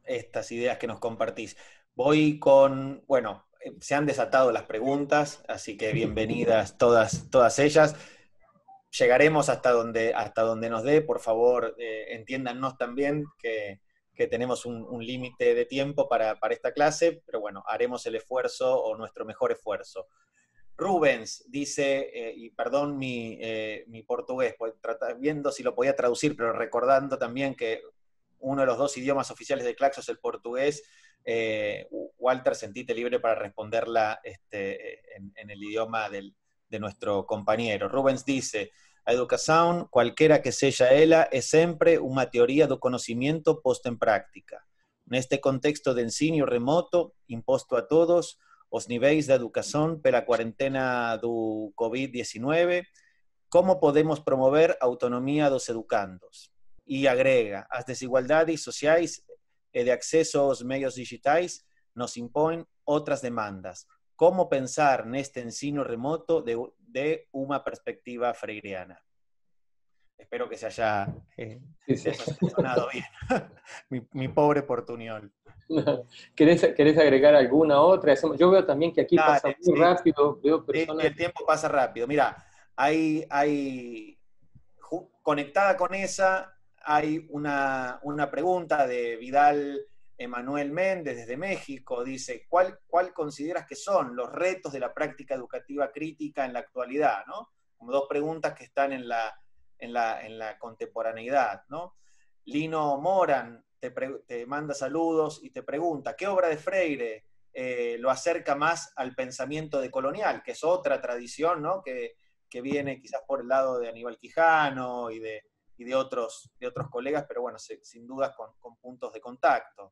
estas ideas que nos compartís. Voy con, bueno, se han desatado las preguntas, así que bienvenidas todas, todas ellas. Llegaremos hasta donde, hasta donde nos dé, por favor, eh, entiéndannos también que, que tenemos un, un límite de tiempo para, para esta clase, pero bueno, haremos el esfuerzo o nuestro mejor esfuerzo. Rubens dice, eh, y perdón mi, eh, mi portugués, pues, viendo si lo podía traducir, pero recordando también que uno de los dos idiomas oficiales de Claxo es el portugués. eh, Walter, sentite libre para responderla este, en, en el idioma del, de nuestro compañero. Rubens dice, a educação, qualquer que seja ela, é sempre uma teoria do conhecimento posta em prática. Neste contexto de ensino remoto, imposto a todos, os níveis de educação pela quarentena do covid diecinueve, como podemos promover a autonomia dos educandos? E agrega, as desigualdades sociais e de acesso aos meios digitais nos impõem outras demandas. Como pensar neste ensino remoto de, de una perspectiva freireana? Espero que se haya, eh, Sí, sí. se haya sonado bien. mi, mi pobre portuñol. ¿Querés, ¿Querés agregar alguna otra? Yo veo también que aquí Dale, pasa muy sí. rápido, veo personas... Sí, el tiempo pasa rápido. Mira, hay, hay conectada con esa, hay una, una pregunta de Vidal Emanuel Méndez desde México. Dice, ¿cuál, ¿cuál consideras que son los retos de la práctica educativa crítica en la actualidad? ¿No? Como dos preguntas que están en la, en la, en la contemporaneidad, ¿no? Lino Moran te, te manda saludos y te pregunta, ¿qué obra de Freire eh, lo acerca más al pensamiento decolonial? Que es otra tradición, ¿no? Que, que viene quizás por el lado de Aníbal Quijano y de, y de, otros, de otros colegas, pero bueno, se, sin dudas con, con puntos de contacto.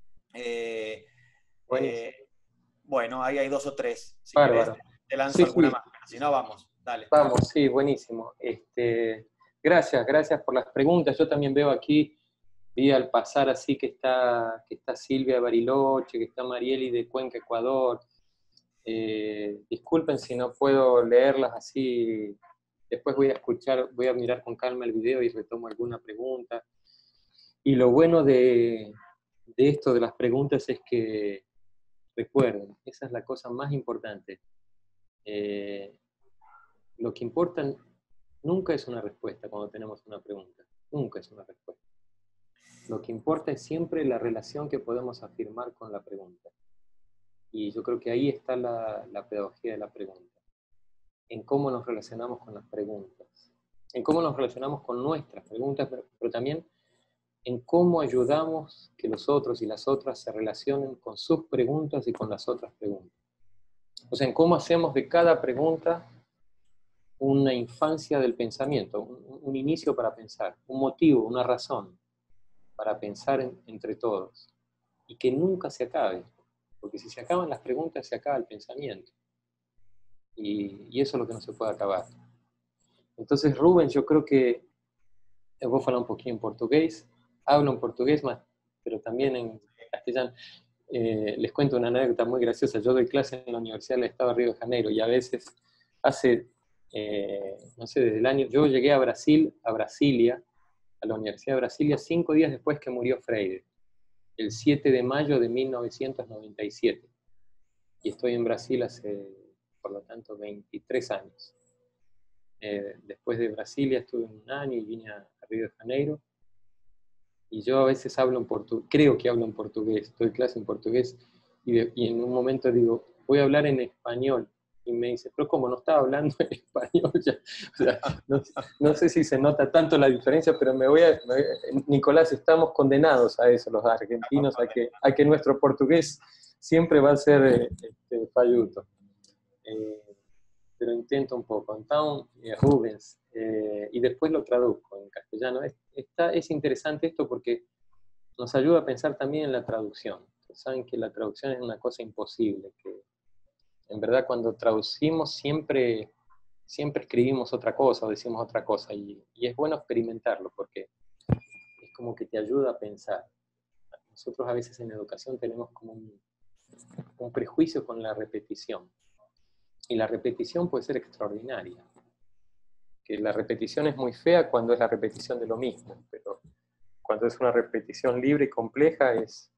Eh, eh, bueno, ahí hay dos o tres. Si Bárbaro. querés, te lanzo Sí, alguna sí. más. Si no, vamos, dale. Vamos, sí, buenísimo. Este, gracias, gracias por las preguntas. Yo también veo aquí, vi al pasar así que está, que está Silvia Bariloche, que está Marieli de Cuenca, Ecuador. Eh, disculpen si no puedo leerlas así. Después voy a escuchar, voy a mirar con calma el video y retomo alguna pregunta. Y lo bueno de, de esto de las preguntas es que, recuerden, esa es la cosa más importante. Eh, lo que importa nunca es una respuesta cuando tenemos una pregunta. Nunca es una respuesta. Lo que importa es siempre la relación que podemos afirmar con la pregunta. Y yo creo que ahí está la, la pedagogía de la pregunta. En cómo nos relacionamos con las preguntas. En cómo nos relacionamos con nuestras preguntas, pero, pero también en cómo ayudamos que los otros y las otras se relacionen con sus preguntas y con las otras preguntas. O sea, en cómo hacemos de cada pregunta una infancia del pensamiento, un, un inicio para pensar, un motivo, una razón para pensar en, entre todos. Y que nunca se acabe, porque si se acaban las preguntas, se acaba el pensamiento. Y, y eso es lo que no se puede acabar. Entonces, Rubén, yo creo que vos hablas un poquito en portugués, hablo en portugués más, pero también en castellano. Eh, les cuento una anécdota muy graciosa. Yo doy clase en la Universidad del Estado de Río de Janeiro y a veces hace, eh, no sé, desde el año, yo llegué a Brasil, a Brasilia, a la Universidad de Brasilia, cinco días después que murió Freire, el siete de mayo de mil novecientos noventa y siete. Y estoy en Brasil hace, por lo tanto, veintitrés años. Eh, después de Brasilia estuve un año y vine a Río de Janeiro. Y yo a veces hablo en portugués, creo que hablo en portugués, doy clase en portugués, y, de, y en un momento digo, voy a hablar en español. Y me dice, pero ¿cómo no estaba hablando en español ya? O sea, no, no sé si se nota tanto la diferencia, pero me voy a... Me, Nicolás, estamos condenados a eso, los argentinos, a que, a que nuestro portugués siempre va a ser este, falluto. Eh, pero intento un poco. Entonces, eh, Rubens, eh, y después lo traduzco en castellano. Es, está, es interesante esto porque nos ayuda a pensar también en la traducción. Saben que la traducción es una cosa imposible, que en verdad cuando traducimos siempre, siempre escribimos otra cosa o decimos otra cosa, y, y es bueno experimentarlo porque es como que te ayuda a pensar. Nosotros a veces en educación tenemos como un, un prejuicio con la repetición. Y la repetición puede ser extraordinaria. Que la repetición es muy fea cuando es la repetición de lo mismo, pero cuando es una repetición libre y compleja es,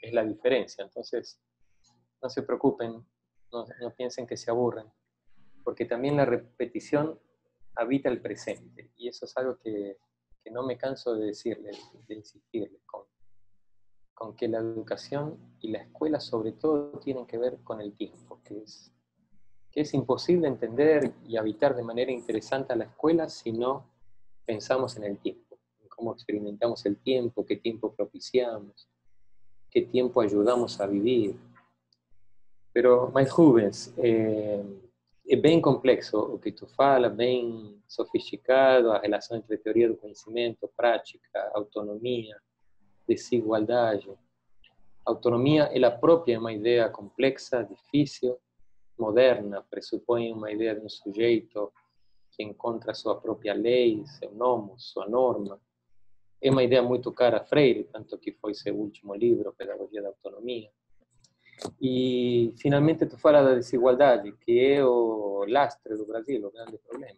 es la diferencia. Entonces, no se preocupen, no, no piensen que se aburren, porque también la repetición habita el presente, y eso es algo que, que no me canso de decirles, de insistirles, con, con que la educación y la escuela sobre todo tienen que ver con el tiempo, que es, que es imposible entender y habitar de manera interesante a la escuela si no pensamos en el tiempo, en cómo experimentamos el tiempo, qué tiempo propiciamos, qué tiempo ayudamos a vivir. Pero, mais Rubens, é, é bem complexo o que tu fala, bem sofisticado, a relação entre teoria do conhecimento, prática, autonomia, desigualdade. Autonomia, ela própria é uma ideia complexa, difícil, moderna, pressupõe uma ideia de um sujeito que encontra sua própria lei, seu nomos, sua norma. É uma ideia muito cara a Freire, tanto que foi seu último livro, Pedagogia da Autonomia. E, finalmente, tu fala da desigualdade, que é o lastre do Brasil, o grande problema.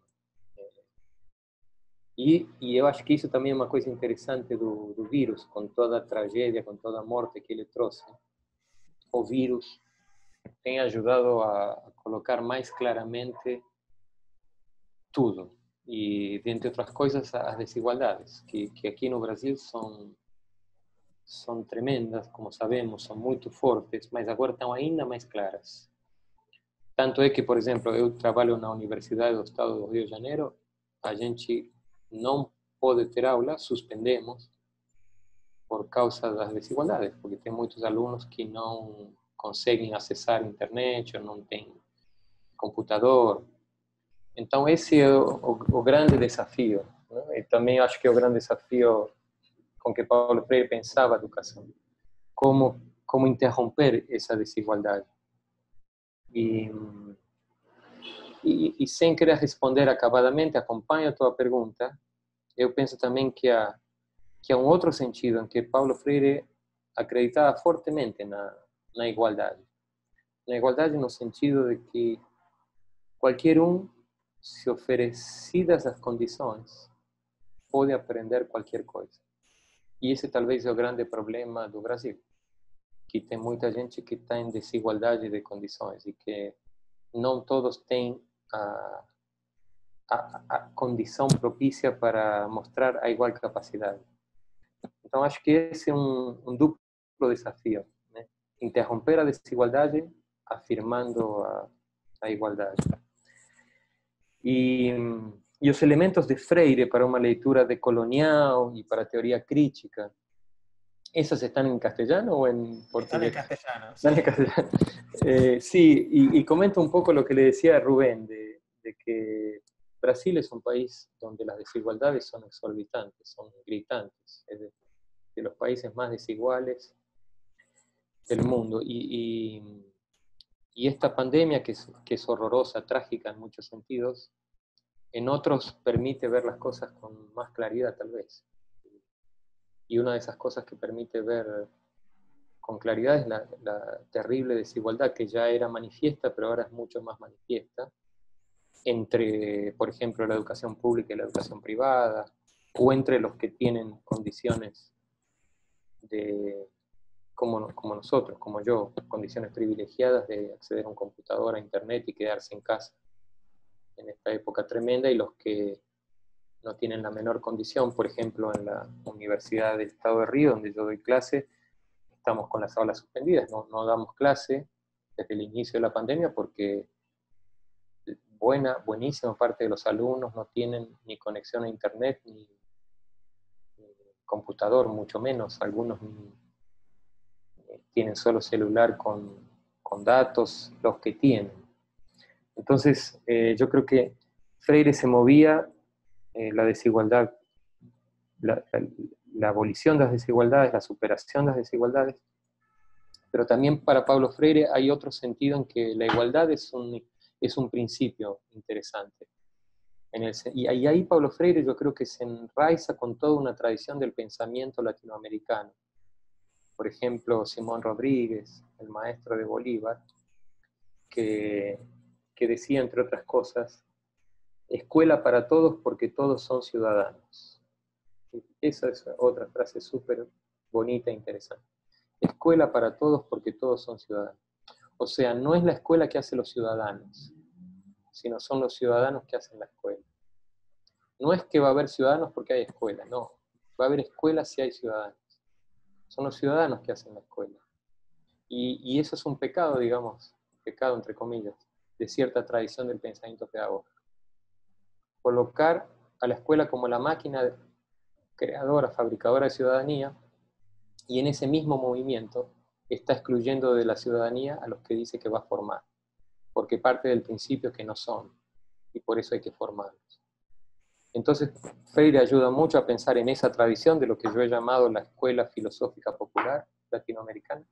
E, e eu acho que isso também é uma coisa interessante do, do vírus, com toda a tragédia, com toda a morte que ele trouxe. O vírus tem ajudado a, a colocar mais claramente tudo. E, dentre outras coisas, as desigualdades, que, que aqui no Brasil são... são tremendas, como sabemos, são muito fortes, mas agora estão ainda mais claras. Tanto é que, por exemplo, eu trabalho na Universidade do Estado do Rio de Janeiro, a gente não pode ter aula, suspendemos, por causa das desigualdades, porque tem muitos alunos que não conseguem acessar a internet, ou não têm computador. Então, esse é o, o, o grande desafio, né? E também acho que é o grande desafio com que Paulo Freire pensava a educação. Como, como interromper essa desigualdade. E, e, e sem querer responder acabadamente, acompanho a tua pergunta, eu penso também que há, que há um outro sentido em que Paulo Freire acreditava fortemente na, na igualdade. Na igualdade no sentido de que qualquer um, se oferecidas as condições, pode aprender qualquer coisa. E esse talvez é o grande problema do Brasil, que tem muita gente que está em desigualdade de condições e que não todos têm a, a, a condição propícia para mostrar a igual capacidade. Então, acho que esse é um, um duplo desafio, né? Interromper a desigualdade afirmando a, a igualdade. E, e os elementos de Freire para uma leitura decolonial e para a teoria crítica, ¿esos están en castellano o en portugués? Están en castellano. Sí, están en castellano. Eh, sí, y, y comento un poco lo que le decía a Rubén, de, de que Brasil es un país donde las desigualdades son exorbitantes, son gritantes, es de, de los países más desiguales del mundo. Y, y, y esta pandemia, que es, que es horrorosa, trágica en muchos sentidos, en otros permite ver las cosas con más claridad, tal vez. Y una de esas cosas que permite ver con claridad es la, la terrible desigualdad que ya era manifiesta, pero ahora es mucho más manifiesta, entre, por ejemplo, la educación pública y la educación privada, o entre los que tienen condiciones de, como, como nosotros, como yo, condiciones privilegiadas de acceder a un computador, a internet y quedarse en casa en esta época tremenda, y los que no tienen la menor condición. Por ejemplo, en la Universidad del Estado de Río, donde yo doy clase, estamos con las aulas suspendidas, no, no damos clase desde el inicio de la pandemia porque buena, buenísima parte de los alumnos no tienen ni conexión a internet, ni, ni computador, mucho menos. Algunos ni, ni tienen solo celular con, con datos, los que tienen. Entonces, eh, yo creo que Freire se movía eh, la desigualdad, la, la, la abolición de las desigualdades, la superación de las desigualdades, pero también para Paulo Freire hay otro sentido en que la igualdad es un, es un principio interesante. En el, y ahí, ahí Paulo Freire yo creo que se enraiza con toda una tradición del pensamiento latinoamericano. Por ejemplo, Simón Rodríguez, el maestro de Bolívar, que, que decía, entre otras cosas, escuela para todos porque todos son ciudadanos. Esa es otra frase súper bonita e interesante. escuela para todos porque todos son ciudadanos. O sea, no es la escuela que hacen los ciudadanos, sino son los ciudadanos que hacen la escuela. No es que va a haber ciudadanos porque hay escuela, no. Va a haber escuela si hay ciudadanos. Son los ciudadanos que hacen la escuela. Y, y eso es un pecado, digamos, pecado entre comillas, de cierta tradición del pensamiento pedagógico. Colocar a la escuela como la máquina creadora, fabricadora de ciudadanía, y en ese mismo movimiento está excluyendo de la ciudadanía a los que dice que va a formar, porque parte del principio que no son, y por eso hay que formarlos. Entonces, Freire ayuda mucho a pensar en esa tradición de lo que yo he llamado la escuela filosófica popular latinoamericana,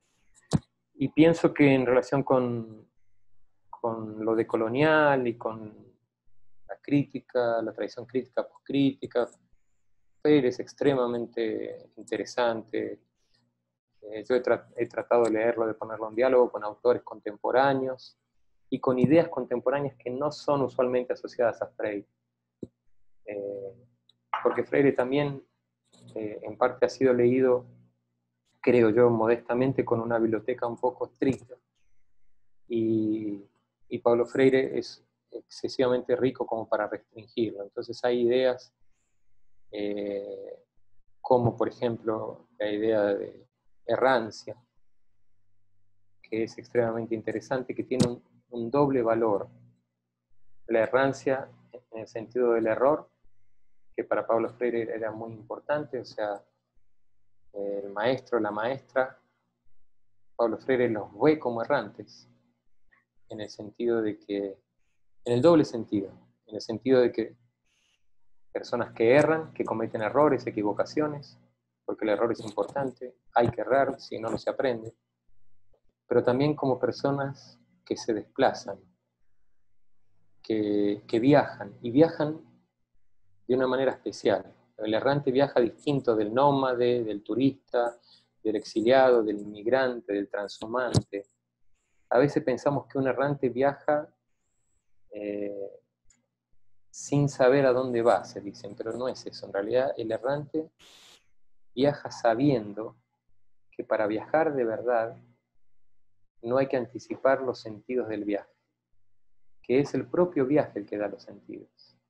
y pienso que en relación con, con lo decolonial y con la crítica, la tradición crítica poscrítica, Freire es extremadamente interesante. Eh, yo he, tra he tratado de leerlo, de ponerlo en diálogo con autores contemporáneos y con ideas contemporáneas que no son usualmente asociadas a Freire. Eh, porque Freire también, eh, en parte, ha sido leído, creo yo, modestamente, con una biblioteca un poco estricta. Y, y Paulo Freire es excesivamente rico como para restringirlo. Entonces hay ideas eh, como, por ejemplo, la idea de errancia, que es extremadamente interesante, que tiene un, un doble valor. La errancia en el sentido del error, que para Paulo Freire era muy importante, o sea, el maestro, la maestra, Paulo Freire los ve como errantes, en el sentido de que, en el doble sentido, en el sentido de que personas que erran, que cometen errores, equivocaciones, porque el error es importante, hay que errar, si no, no se aprende, pero también como personas que se desplazan, que, que viajan, y viajan de una manera especial. El errante viaja distinto del nómade, del turista, del exiliado, del inmigrante, del transhumante. A veces pensamos que un errante viaja eh, sin saber a dónde va, se dicen, pero no es eso. En realidad, el errante viaja sabiendo que para viajar de verdad no hay que anticipar los sentidos del viaje, que es el propio viaje el que da los sentidos.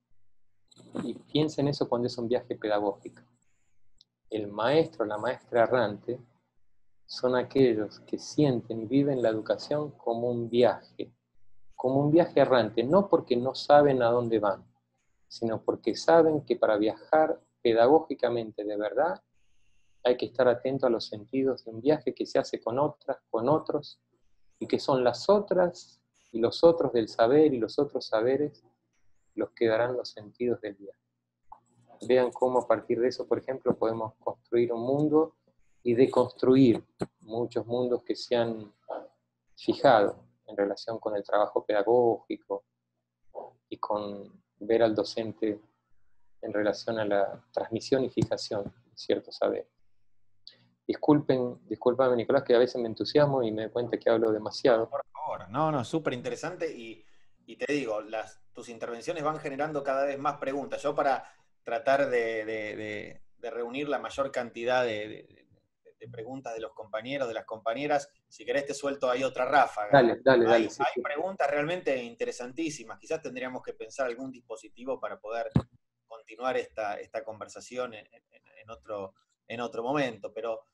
Y piensa en eso cuando es un viaje pedagógico. El maestro, la maestra errante, son aquellos que sienten y viven la educación como un viaje, como un viaje errante, no porque no saben a dónde van, sino porque saben que para viajar pedagógicamente de verdad hay que estar atento a los sentidos de un viaje que se hace con otras, con otros, y que son las otras y los otros del saber y los otros saberes los que darán los sentidos del viaje. Vean cómo a partir de eso, por ejemplo, podemos construir un mundo y deconstruir muchos mundos que se han fijado en relación con el trabajo pedagógico y con ver al docente en relación a la transmisión y fijación de cierto saber. Disculpen, discúlpame, Nicolás, que a veces me entusiasmo y me doy cuenta que hablo demasiado. Por favor, no, no, súper interesante y, y te digo, las, tus intervenciones van generando cada vez más preguntas. Yo para tratar de, de, de, de reunir la mayor cantidad de, de, de preguntas de los compañeros, de las compañeras, si querés te suelto ahí otra ráfaga. Dale, dale, dale. Hay, Sí, hay sí. preguntas realmente interesantísimas. Quizás tendríamos que pensar algún dispositivo para poder continuar esta, esta conversación en, en, en, otro, en otro momento, pero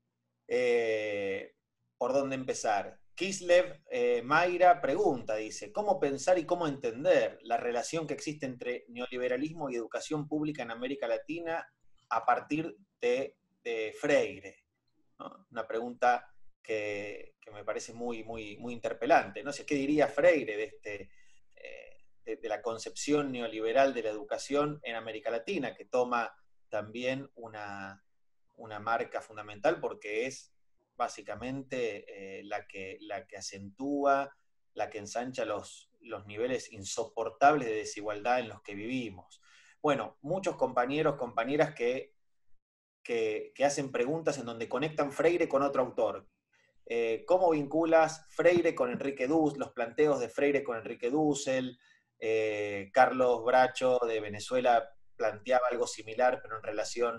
eh, ¿por dónde empezar? Kislev eh, Mayra pregunta, dice, ¿cómo pensar y cómo entender la relación que existe entre neoliberalismo y educación pública en América Latina a partir de, de Freire? ¿No? Una pregunta que, que, me parece muy, muy, muy interpelante. No sé, ¿qué diría Freire de, este, eh, de, de la concepción neoliberal de la educación en América Latina, que toma también una, una marca fundamental porque es básicamente eh, la, que, la que acentúa, la que ensancha los, los niveles insoportables de desigualdad en los que vivimos? Bueno, muchos compañeros, compañeras que, que, que hacen preguntas en donde conectan Freire con otro autor. Eh, ¿Cómo vinculas Freire con Enrique Dussel, los planteos de Freire con Enrique Dussel? Eh, Carlos Bracho de Venezuela planteaba algo similar, pero en relación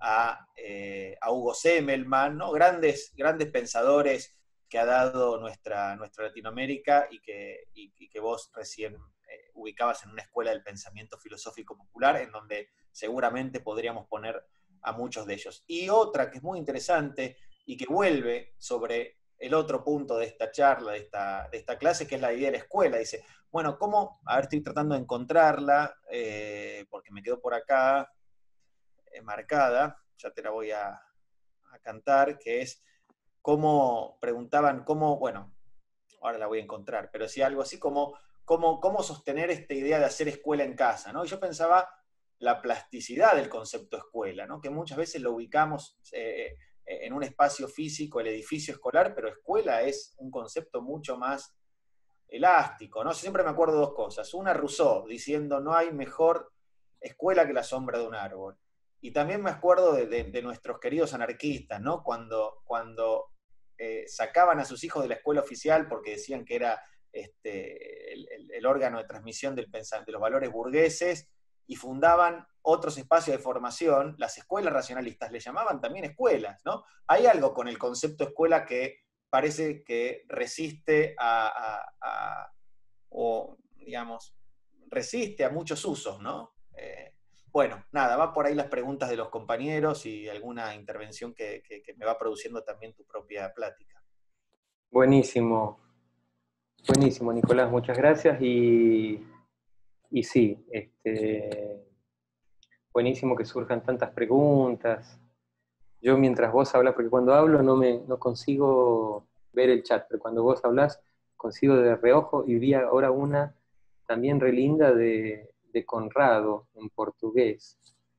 a, eh, a Hugo Semmelmann, ¿no? Grandes, grandes pensadores que ha dado nuestra, nuestra Latinoamérica y que, y, y que vos recién eh, ubicabas en una escuela del pensamiento filosófico popular, en donde seguramente podríamos poner a muchos de ellos. Y otra que es muy interesante y que vuelve sobre el otro punto de esta charla, de esta, de esta clase, que es la idea de la escuela. Dice, bueno, ¿cómo? A ver, estoy tratando de encontrarla, eh, porque me quedó por acá eh, marcada, ya te la voy a, a cantar, que es cómo preguntaban, cómo, bueno, ahora la voy a encontrar, pero sí algo así como cómo, cómo sostener esta idea de hacer escuela en casa, ¿no? Y yo pensaba la plasticidad del concepto escuela, ¿no? Que muchas veces lo ubicamos eh, en un espacio físico, el edificio escolar, pero escuela es un concepto mucho más elástico, ¿no? Yo siempre me acuerdo de dos cosas. Una, Rousseau, diciendo no hay mejor escuela que la sombra de un árbol. Y también me acuerdo de, de, de nuestros queridos anarquistas, ¿no? Cuando, cuando eh, sacaban a sus hijos de la escuela oficial porque decían que era este, el, el, el órgano de transmisión del de los valores burgueses, y fundaban otros espacios de formación, las escuelas racionalistas le llamaban también escuelas, ¿no? Hay algo con el concepto escuela que parece que resiste a, a, a o digamos, resiste a muchos usos, ¿no? Eh, bueno, nada, va por ahí las preguntas de los compañeros y alguna intervención que, que, que me va produciendo también tu propia plática. Buenísimo, buenísimo, Nicolás, muchas gracias. Y, y sí, este, buenísimo que surjan tantas preguntas. Yo mientras vos hablas, porque cuando hablo no, me, no consigo ver el chat, pero cuando vos hablas consigo de reojo, y vi ahora una también re linda de, de Conrado, en portugués,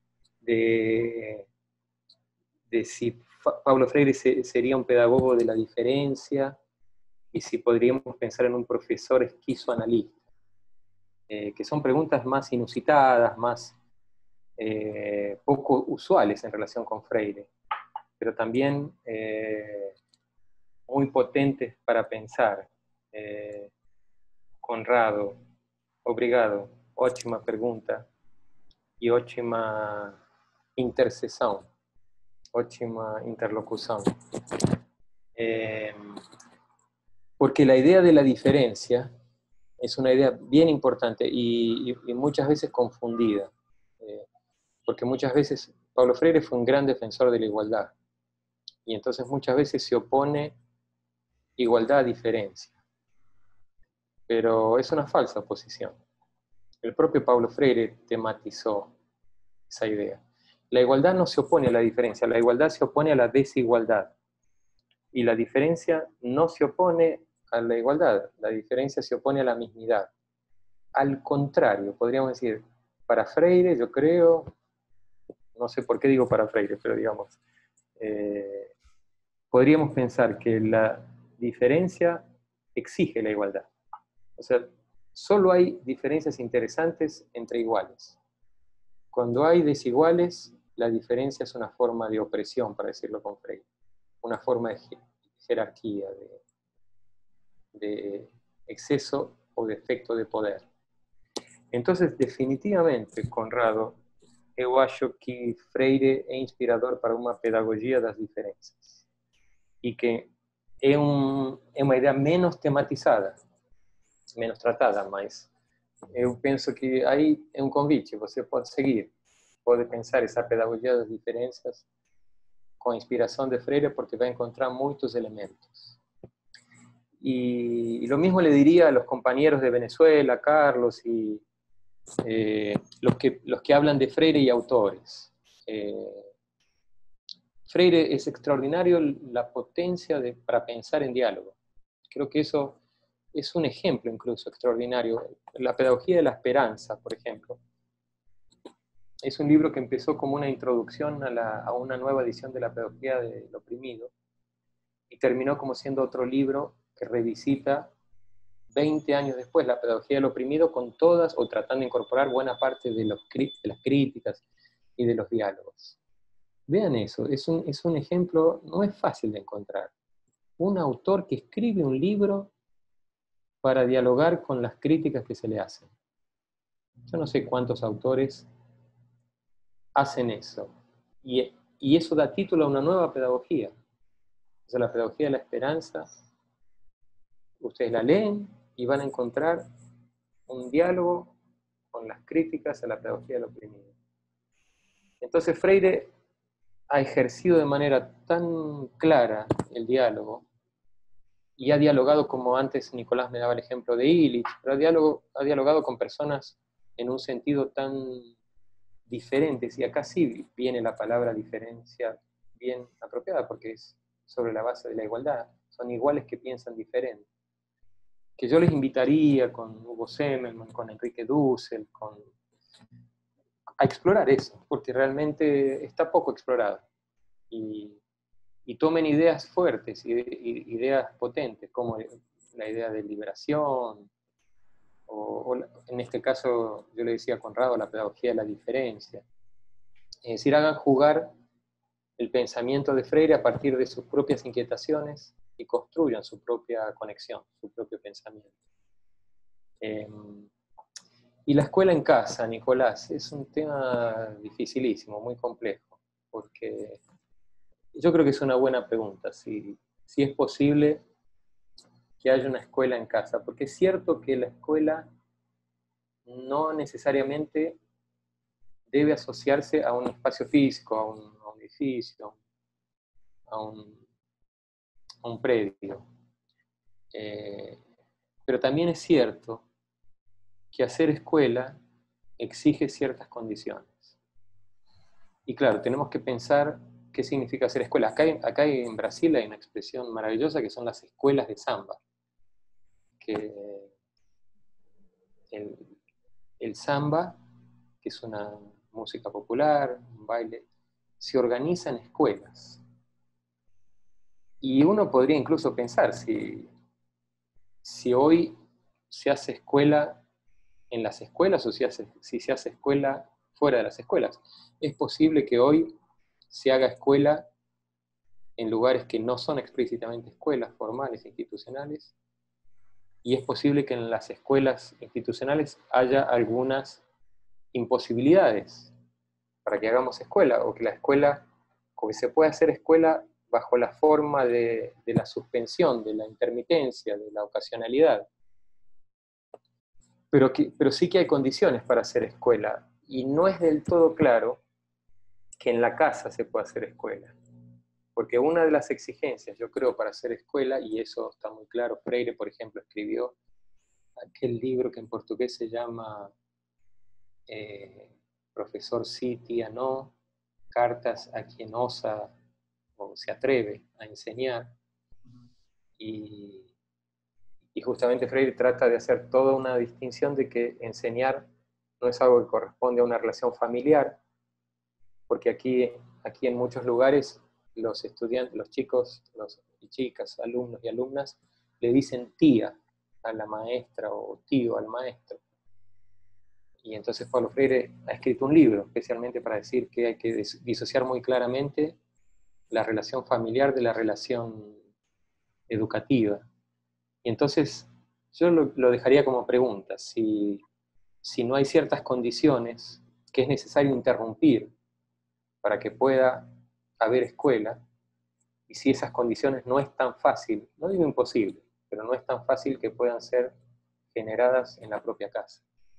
de, de si Paulo Freire se, sería un pedagogo de la diferencia, y si podríamos pensar en un profesor esquizoanalista, eh, que son preguntas más inusitadas, más eh, poco usuales en relación con Freire, pero también eh, muy potentes para pensar. Eh, Conrado, obrigado, ótima pergunta e ótima intercessão, ótima interlocución. Eh, porque la idea de la diferencia es una idea bien importante y, y, y muchas veces confundida, eh, porque muchas veces Paulo Freire fue un gran defensor de la igualdad, y entonces muchas veces se opone igualdad a diferencia, pero es una falsa oposición. El propio Paulo Freire tematizó esa idea. La igualdad no se opone a la diferencia, la igualdad se opone a la desigualdad, y la diferencia no se opone a la igualdad, la diferencia se opone a la mismidad. Al contrario, podríamos decir, para Freire, yo creo, no sé por qué digo para Freire, pero digamos, eh, podríamos pensar que la diferencia exige la igualdad. O sea, solo hay diferencias interesantes entre iguales. Cuando hay desiguales, la diferencia es una forma de opresión, para decirlo con Freire, una forma de jerarquía, de, de exceso o defecto de poder. Entonces, definitivamente, Conrado, eu acho que Freire é inspirador para uma pedagogia das diferenças, e que é, um, é uma ideia menos tematizada, menos tratada, mas eu penso que aí é um convite, você pode seguir, pode pensar essa pedagogia das diferenças com a inspiração de Freire, porque vai encontrar muitos elementos. Y, y lo mismo le diría a los compañeros de Venezuela, Carlos, y eh, los, que, los que hablan de Freire y autores. Eh, Freire es extraordinario la potencia de, para pensar en diálogo. Creo que eso es un ejemplo incluso extraordinario. La pedagogía de la esperanza, por ejemplo, es un libro que empezó como una introducción a, la, a una nueva edición de la pedagogía del oprimido, y terminó como siendo otro libro que revisita veinte años después la pedagogía del oprimido, con todas, o tratando de incorporar buena parte de, los, de las críticas y de los diálogos. Vean eso, es un, es un ejemplo, no es fácil de encontrar. Un autor que escribe un libro para dialogar con las críticas que se le hacen. Yo no sé cuántos autores hacen eso. Y, y eso da título a una nueva pedagogía. O sea, la pedagogía de la esperanza, ustedes la leen y van a encontrar un diálogo con las críticas a la pedagogía del oprimido. Entonces Freire ha ejercido de manera tan clara el diálogo, y ha dialogado, como antes Nicolás me daba el ejemplo de Illich, pero ha, diálogo, ha dialogado con personas en un sentido tan diferente, y acá sí viene la palabra diferencia bien apropiada, porque es sobre la base de la igualdad, son iguales que piensan diferente. Que yo les invitaría con Hugo Semmelmann, con Enrique Dussel, con, a explorar eso, porque realmente está poco explorado. Y, y tomen ideas fuertes, ideas potentes, como la idea de liberación, o, o en este caso yo le decía a Conrado, la pedagogía de la diferencia. Es decir, hagan jugar el pensamiento de Freire a partir de sus propias inquietaciones y construyan su propia conexión, su propio pensamiento. Eh, y la escuela en casa, Nicolás, es un tema dificilísimo, muy complejo, porque yo creo que es una buena pregunta, si, si es posible que haya una escuela en casa, porque es cierto que la escuela no necesariamente debe asociarse a un espacio físico, a un, a un edificio, a un, a un predio. Eh, pero también es cierto que hacer escuela exige ciertas condiciones. Y claro, tenemos que pensar qué significa hacer escuela. Acá, acá en Brasil hay una expresión maravillosa que son las escuelas de samba. Que el, el samba, que es una música popular, un baile, se organiza en escuelas. Y uno podría incluso pensar si, si hoy se hace escuela en las escuelas o si, hace, si se hace escuela fuera de las escuelas. Es posible que hoy se haga escuela en lugares que no son explícitamente escuelas formales e institucionales, y es posible que en las escuelas institucionales haya algunas imposibilidades para que hagamos escuela, o que la escuela, o que se pueda hacer escuela bajo la forma de, de la suspensión, de la intermitencia, de la ocasionalidad. Pero, que, pero sí que hay condiciones para hacer escuela, y no es del todo claro que en la casa se pueda hacer escuela. Porque una de las exigencias, yo creo, para hacer escuela, y eso está muy claro, Freire, por ejemplo, escribió aquel libro que en portugués se llama eh, Profesor Siti No, cartas a quien osa o se atreve a enseñar, y, y justamente Freire trata de hacer toda una distinción de que enseñar no es algo que corresponde a una relación familiar, porque aquí, aquí en muchos lugares los estudiantes, los chicos los, y chicas, alumnos y alumnas, le dicen tía a la maestra o tío al maestro. Y entonces Paulo Freire ha escrito un libro especialmente para decir que hay que disociar muy claramente la relación familiar de la relación educativa. Y entonces yo lo, lo dejaría como pregunta, si, si no hay ciertas condiciones que es necesario interrumpir para que pueda haber escuela, y si esas condiciones no es tan fácil, no digo imposible, pero no es tan fácil que puedan ser generadas en la propia casa.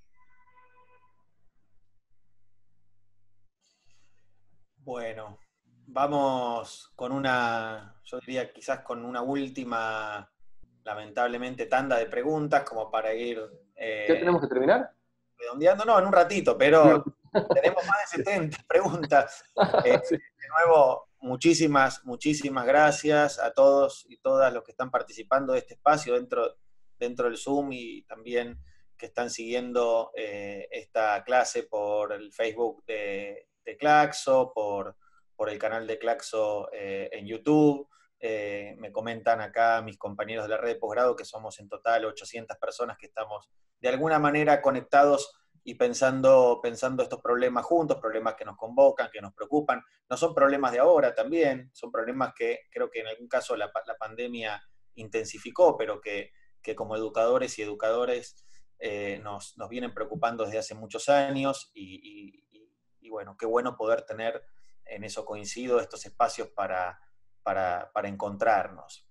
Bueno, vamos con una, yo diría quizás con una última, lamentablemente, tanda de preguntas como para ir ¿Ya eh, tenemos que terminar? redondeando, no, en un ratito, pero tenemos más de setenta preguntas. Eh, Sí. de nuevo, muchísimas, muchísimas gracias a todos y todas los que están participando de este espacio dentro, dentro del Zoom, y también que están siguiendo eh, esta clase por el Facebook de, de Claxo, por, por el canal de Claxo eh, en YouTube. Eh, me comentan acá mis compañeros de la red de posgrado que somos en total ochocientas personas que estamos de alguna manera conectados y pensando, pensando estos problemas juntos, problemas que nos convocan, que nos preocupan. No son problemas de ahora también, son problemas que creo que en algún caso la, la pandemia intensificó, pero que, que como educadores y educadores eh, nos, nos vienen preocupando desde hace muchos años, y, y, y bueno, qué bueno poder tener en eso coincido, estos espacios para, para, para encontrarnos.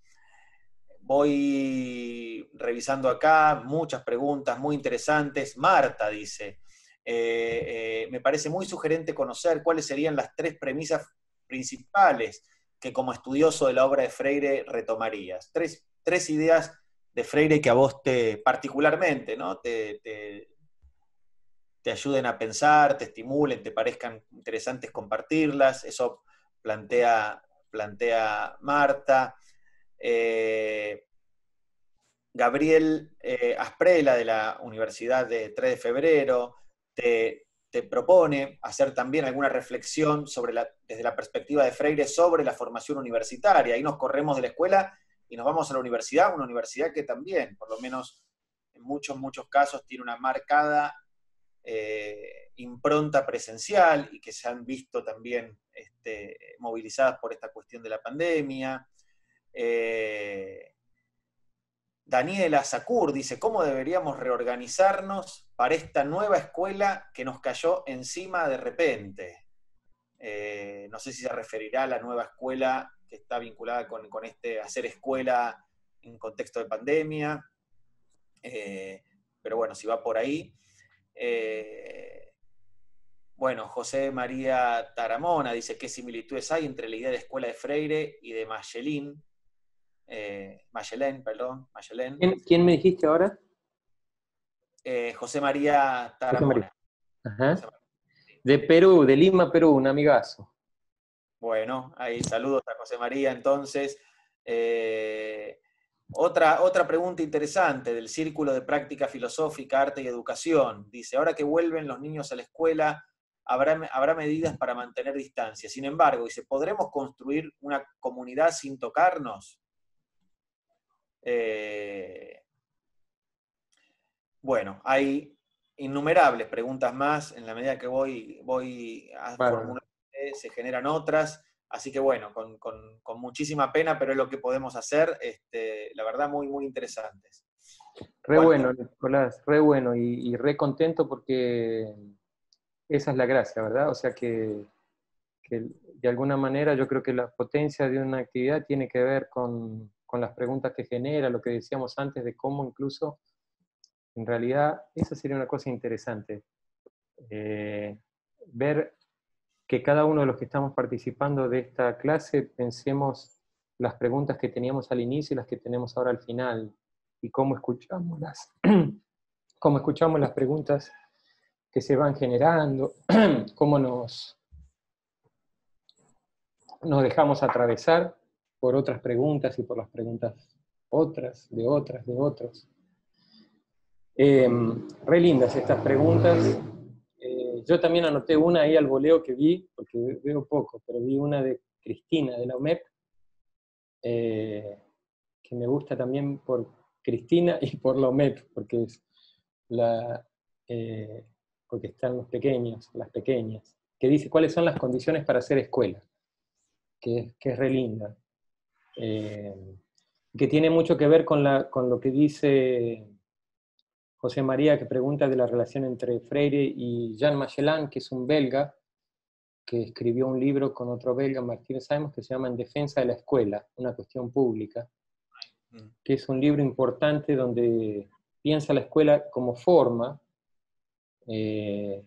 Voy revisando acá, muchas preguntas muy interesantes. Marta dice, eh, eh, me parece muy sugerente conocer cuáles serían las tres premisas principales que como estudioso de la obra de Freire retomarías. Tres, tres ideas de Freire que a vos te particularmente, ¿no? te, te, te ayuden a pensar, te estimulen, te parezcan interesantes compartirlas. Eso plantea, plantea Marta. Eh, Gabriel eh, Asprela, de la Universidad de tres de febrero, te, te propone hacer también alguna reflexión sobre la, desde la perspectiva de Freire sobre la formación universitaria. Ahí nos corremos de la escuela y nos vamos a la universidad, una universidad que también, por lo menos en muchos, muchos casos, tiene una marcada eh, impronta presencial y que se han visto también este, movilizadas por esta cuestión de la pandemia. Eh, Daniela Sacur dice, ¿cómo deberíamos reorganizarnos para esta nueva escuela que nos cayó encima de repente? Eh, no sé si se referirá a la nueva escuela que está vinculada con, con este hacer escuela en contexto de pandemia, eh, pero bueno, si va por ahí. Eh, bueno, José María Taramona dice, ¿qué similitudes hay entre la idea de escuela de Freire y de Machelin? Eh, Machelén, perdón, Machelén. ¿Quién, ¿Quién me dijiste ahora? Eh, José María José María. Taramona. Ajá. José María. De Perú, de Lima, Perú, un amigazo. Bueno, ahí saludos a José María entonces. Eh, otra, otra pregunta interesante del Círculo de Práctica Filosófica, Arte y Educación. Dice, ahora que vuelven los niños a la escuela, habrá, habrá medidas para mantener distancia. Sin embargo, dice, ¿podremos construir una comunidad sin tocarnos? Eh, bueno, hay innumerables preguntas más, en la medida que voy, voy a formular, se generan otras, así que bueno, con, con, con muchísima pena, pero es lo que podemos hacer, este, la verdad muy, muy interesantes. Re bueno, Nicolás, re bueno y, y re contento porque esa es la gracia, ¿verdad? O sea que, que de alguna manera yo creo que la potencia de una actividad tiene que ver con, con las preguntas que genera, lo que decíamos antes de cómo incluso, en realidad, eso sería una cosa interesante. Eh, ver que cada uno de los que estamos participando de esta clase pensemos las preguntas que teníamos al inicio y las que tenemos ahora al final, y cómo escuchamos las, cómo escuchamos las preguntas que se van generando, cómo nos, nos dejamos atravesar por otras preguntas y por las preguntas otras, de otras, de otros. Eh, re lindas estas preguntas. Eh, yo también anoté una ahí al voleo que vi, porque veo poco, pero vi una de Cristina, de la U M E P, eh, que me gusta también por Cristina y por la U M E P, porque, es la, eh, porque están los pequeños, las pequeñas, que dice cuáles son las condiciones para hacer escuela, que, que es re linda. Eh, que tiene mucho que ver con, la, con lo que dice José María, que pregunta de la relación entre Freire y Jean Machelin, que es un belga, que escribió un libro con otro belga, Martín Simons, que se llama En defensa de la escuela, una cuestión pública, que es un libro importante donde piensa la escuela como forma eh,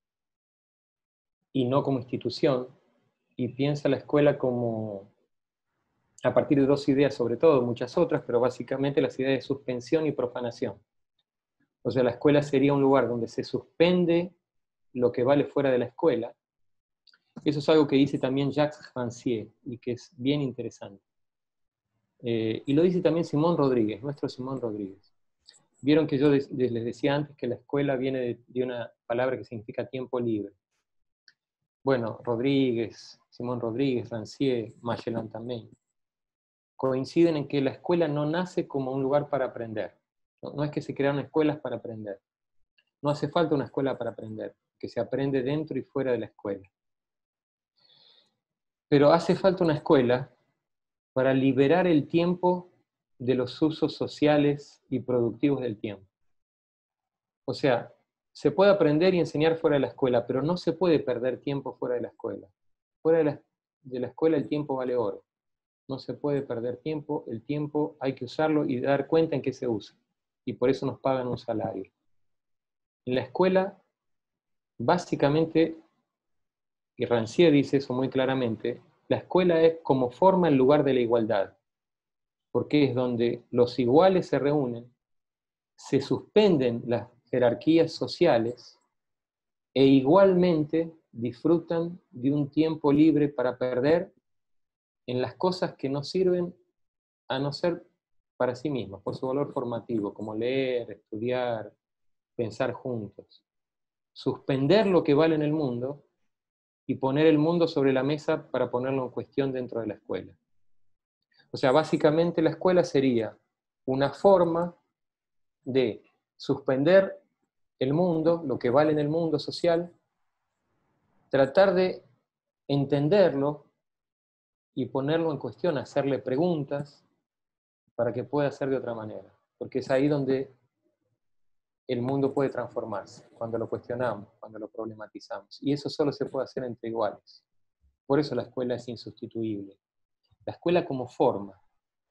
y no como institución, y piensa la escuela como, a partir de dos ideas sobre todo, muchas otras, pero básicamente las ideas de suspensión y profanación. O sea, la escuela sería un lugar donde se suspende lo que vale fuera de la escuela. Eso es algo que dice también Jacques Rancière y que es bien interesante. Eh, y lo dice también Simón Rodríguez, nuestro Simón Rodríguez. Vieron que yo les decía antes que la escuela viene de, de una palabra que significa tiempo libre. Bueno, Rodríguez, Simón Rodríguez, Rancière, Machelin también, coinciden en que la escuela no nace como un lugar para aprender. No, no es que se crearon escuelas para aprender. No hace falta una escuela para aprender, que se aprende dentro y fuera de la escuela. Pero hace falta una escuela para liberar el tiempo de los usos sociales y productivos del tiempo. O sea, se puede aprender y enseñar fuera de la escuela, pero no se puede perder tiempo fuera de la escuela. Fuera de la, de la escuela el tiempo vale oro. No se puede perder tiempo, el tiempo hay que usarlo y dar cuenta en qué se usa. Y por eso nos pagan un salario. En la escuela, básicamente, y Rancière dice eso muy claramente, la escuela es como forma el lugar de la igualdad, porque es donde los iguales se reúnen, se suspenden las jerarquías sociales e igualmente disfrutan de un tiempo libre para perder en las cosas que no sirven a no ser para sí mismas, por su valor formativo, como leer, estudiar, pensar juntos. Suspender lo que vale en el mundo y poner el mundo sobre la mesa para ponerlo en cuestión dentro de la escuela. O sea, básicamente la escuela sería una forma de suspender el mundo, lo que vale en el mundo social, tratar de entenderlo y ponerlo en cuestión, hacerle preguntas para que pueda ser de otra manera. Porque es ahí donde el mundo puede transformarse, cuando lo cuestionamos, cuando lo problematizamos. Y eso solo se puede hacer entre iguales. Por eso la escuela es insustituible. La escuela como forma,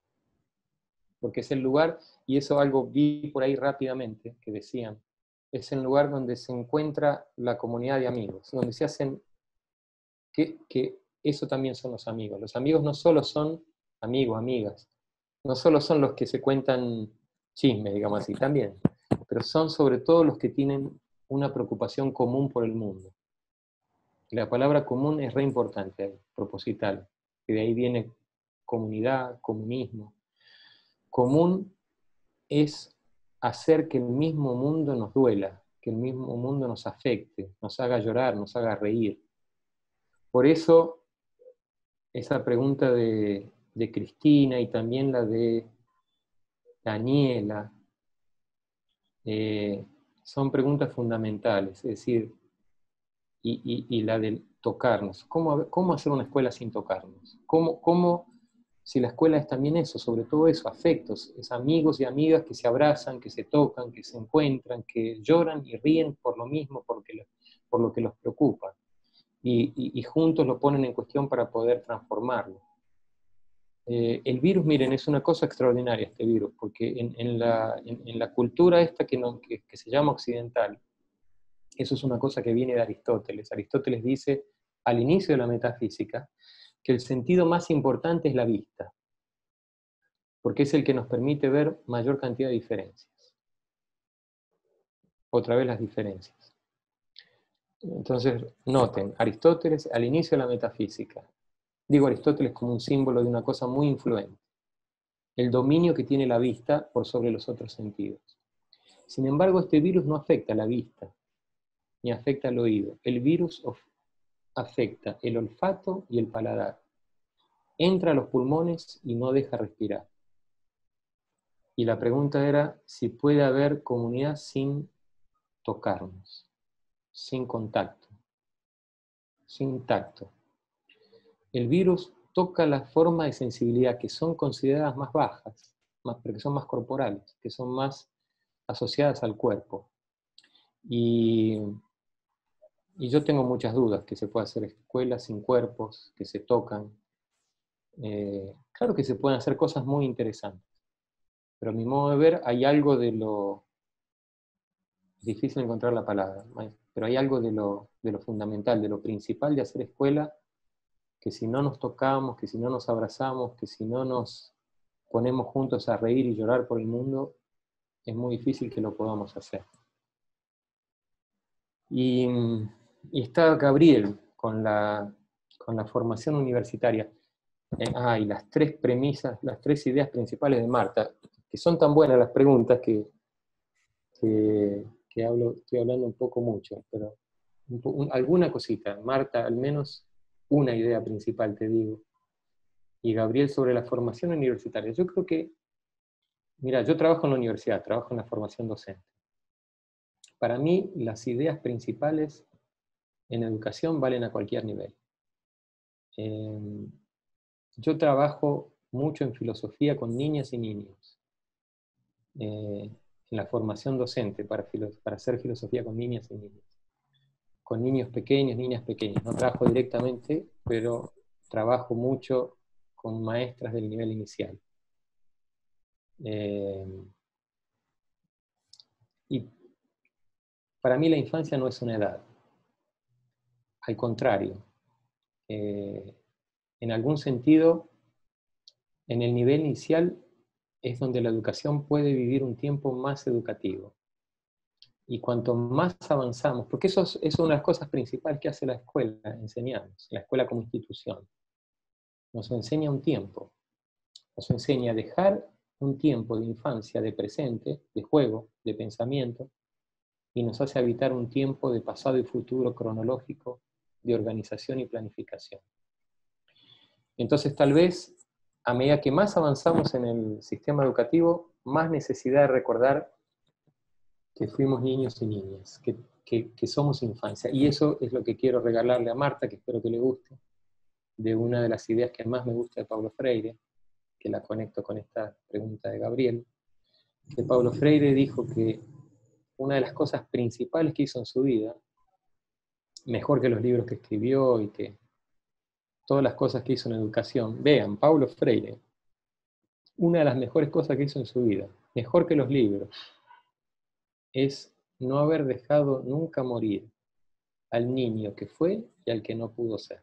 porque es el lugar, y eso algo vi por ahí rápidamente, que decían, es el lugar donde se encuentra la comunidad de amigos, donde se hacen, que, que eso también son los amigos. Los amigos no solo son amigos, amigas, no solo son los que se cuentan chismes, digamos así, también, pero son sobre todo los que tienen una preocupación común por el mundo. La palabra común es re importante, proposital, que de ahí viene comunidad, comunismo. Común es hacer que el mismo mundo nos duela, que el mismo mundo nos afecte, nos haga llorar, nos haga reír. Por eso, esa pregunta de, de Cristina y también la de Daniela, eh, son preguntas fundamentales, es decir, y, y, y la de tocarnos. ¿Cómo, ¿Cómo hacer una escuela sin tocarnos? ¿Cómo, cómo, si la escuela es también eso, sobre todo eso, afectos, es amigos y amigas que se abrazan, que se tocan, que se encuentran, que lloran y ríen por lo mismo, porque, por lo que los preocupa, y, y, y juntos lo ponen en cuestión para poder transformarlo. Eh, el virus, miren, es una cosa extraordinaria este virus, porque en, en, la, en, en la cultura esta que, no, que, que se llama occidental, eso es una cosa que viene de Aristóteles. Aristóteles dice, al inicio de la metafísica, que el sentido más importante es la vista, porque es el que nos permite ver mayor cantidad de diferencias. Otra vez las diferencias. Entonces, noten, Aristóteles al inicio de la metafísica, digo Aristóteles como un símbolo de una cosa muy influente, el dominio que tiene la vista por sobre los otros sentidos. Sin embargo, este virus no afecta a la vista, ni afecta al oído. El virus afecta el olfato y el paladar. Entra a los pulmones y no deja respirar. Y la pregunta era si puede haber comunidad sin tocarnos, sin contacto, sin tacto. El virus toca la forma de sensibilidad que son consideradas más bajas, más, pero que son más corporales, que son más asociadas al cuerpo. Y, y yo tengo muchas dudas que se pueda hacer escuelas sin cuerpos, que se tocan. Eh, claro que se pueden hacer cosas muy interesantes, pero a mi modo de ver hay algo de lo... Es difícil encontrar la palabra, pero hay algo de lo, de lo fundamental, de lo principal de hacer escuela, que si no nos tocamos, que si no nos abrazamos, que si no nos ponemos juntos a reír y llorar por el mundo, es muy difícil que lo podamos hacer. Y, y está Gabriel con la, con la formación universitaria. Eh, ah, y las tres premisas, las tres ideas principales de Marta, que son tan buenas las preguntas que, que, que hablo, estoy hablando un poco mucho, pero un, un, alguna cosita. Marta, al menos una idea principal, te digo. Y Gabriel sobre la formación universitaria. Yo creo que, mira, yo trabajo en la universidad, trabajo en la formación docente. Para mí, las ideas principales en educación valen a cualquier nivel. Eh, yo trabajo mucho en filosofía con niñas y niños. Eh, en la formación docente para, para hacer filosofía con niñas y niños. Con niños pequeños, niñas pequeñas. No trabajo directamente pero trabajo mucho con maestras del nivel inicial. Eh, y para mí la infancia no es una edad. Al contrario, eh, en algún sentido, en el nivel inicial es donde la educación puede vivir un tiempo más educativo. Y cuanto más avanzamos, porque eso es, es una de las cosas principales que hace la escuela, enseñamos, la escuela como institución. Nos enseña un tiempo, nos enseña a dejar un tiempo de infancia, de presente, de juego, de pensamiento, y nos hace habitar un tiempo de pasado y futuro cronológico, de organización y planificación. Entonces, tal vez, a medida que más avanzamos en el sistema educativo, más necesidad de recordar que fuimos niños y niñas, que, que, que somos infancia. Y eso es lo que quiero regalarle a Marta, que espero que le guste, de una de las ideas que más me gusta de Paulo Freire, que la conecto con esta pregunta de Gabriel, que Paulo Freire dijo que una de las cosas principales que hizo en su vida, mejor que los libros que escribió y que todas las cosas que hizo en educación, vean, Paulo Freire, una de las mejores cosas que hizo en su vida, mejor que los libros, es no haber dejado nunca morir al niño que fue y al que no pudo ser.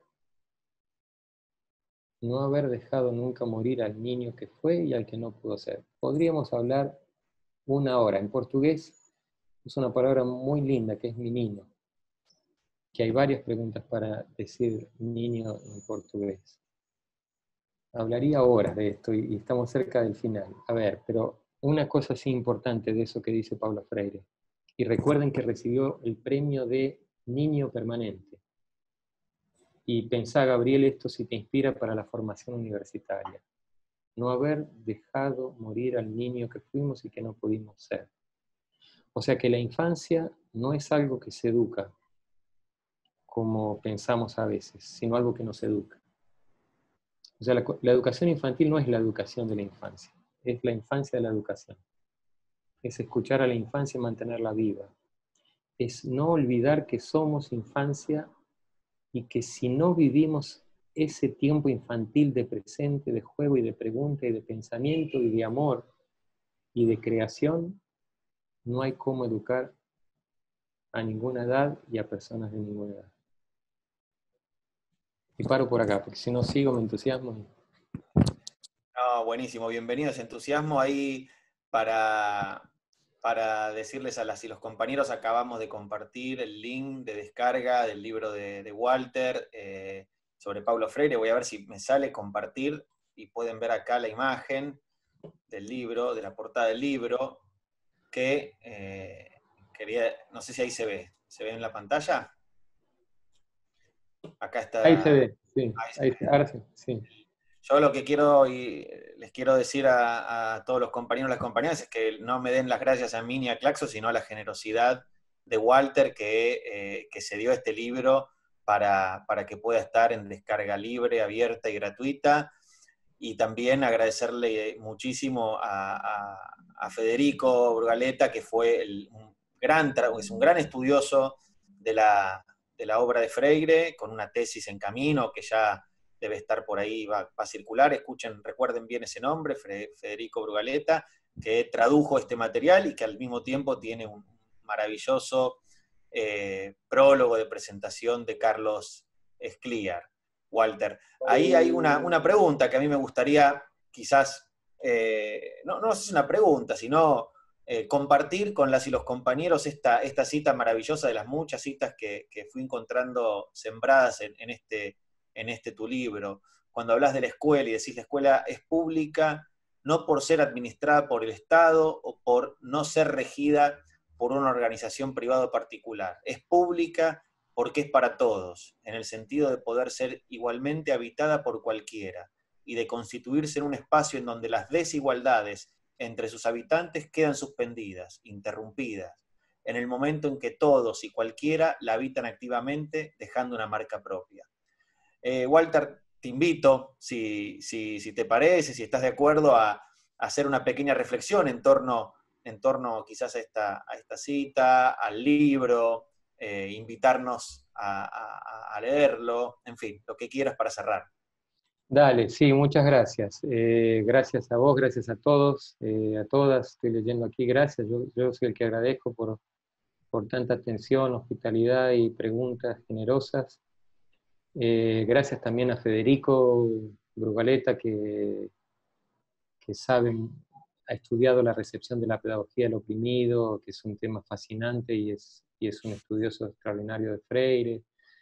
No haber dejado nunca morir al niño que fue y al que no pudo ser. Podríamos hablar una hora. En portugués es una palabra muy linda que es menino, que hay varias preguntas para decir niño en portugués. Hablaría horas de esto y estamos cerca del final. A ver, pero una cosa sí importante de eso que dice Paulo Freire. Y recuerden que recibió el premio de Niño Permanente. Y pensá, Gabriel, esto si te inspira para la formación universitaria. No haber dejado morir al niño que fuimos y que no pudimos ser. O sea que la infancia no es algo que se educa, como pensamos a veces, sino algo que nos educa. O sea, la, la educación infantil no es la educación de la infancia, es la infancia de la educación. Es escuchar a la infancia y mantenerla viva. Es no olvidar que somos infancia y que si no vivimos ese tiempo infantil de presente, de juego y de pregunta y de pensamiento y de amor y de creación, no hay cómo educar a ninguna edad y a personas de ninguna edad. Y paro por acá, porque si no sigo me entusiasmo. No, buenísimo, bienvenidos, entusiasmo ahí para, para decirles a las y los compañeros, acabamos de compartir el link de descarga del libro de, de Walter eh, sobre Paulo Freire. Voy a ver si me sale compartir y pueden ver acá la imagen del libro, de la portada del libro, que eh, quería, no sé si ahí se ve, ¿se ve en la pantalla? Acá Ahí se está. ve, sí, Ahí se ahí ve. se, ahora sí, sí. Yo lo que quiero y les quiero decir a, a todos los compañeros y las compañeras es que no me den las gracias a mí ni a Claxo, sino a la generosidad de Walter que, eh, que se dio este libro para, para que pueda estar en descarga libre, abierta y gratuita. Y también agradecerle muchísimo a, a, a Federico Brugaleta, que fue el, un gran, es un gran estudioso de la, de la obra de Freire, con una tesis en camino que ya debe estar por ahí, va, va a circular. Escuchen, recuerden bien ese nombre, Federico Brugaleta, que tradujo este material y que al mismo tiempo tiene un maravilloso eh, prólogo de presentación de Carlos Escliar. Walter, ahí hay una, una pregunta que a mí me gustaría quizás, eh, no, no es una pregunta, sino eh, compartir con las y los compañeros esta, esta cita maravillosa de las muchas citas que, que fui encontrando sembradas en, en, este, en este tu libro. Cuando hablas de la escuela y decís la escuela es pública, no por ser administrada por el Estado o por no ser regida por una organización privada o particular. Es pública porque es para todos, en el sentido de poder ser igualmente habitada por cualquiera y de constituirse en un espacio en donde las desigualdades entre sus habitantes quedan suspendidas, interrumpidas, en el momento en que todos y cualquiera la habitan activamente, dejando una marca propia. Eh, Walter, te invito, si, si, si te parece, si estás de acuerdo, a, a hacer una pequeña reflexión en torno, en torno quizás a esta, a esta cita, al libro, eh, invitarnos a, a, a leerlo, en fin, lo que quieras para cerrar. Dale, sí, muchas gracias. Eh, gracias a vos, gracias a todos, eh, a todas, estoy leyendo aquí, gracias. Yo, yo soy el que agradezco por, por tanta atención, hospitalidad y preguntas generosas. Eh, gracias también a Federico Brugaleta, que, que sabe, ha estudiado la recepción de la pedagogía del oprimido, que es un tema fascinante y es, y es un estudioso extraordinario de Freire.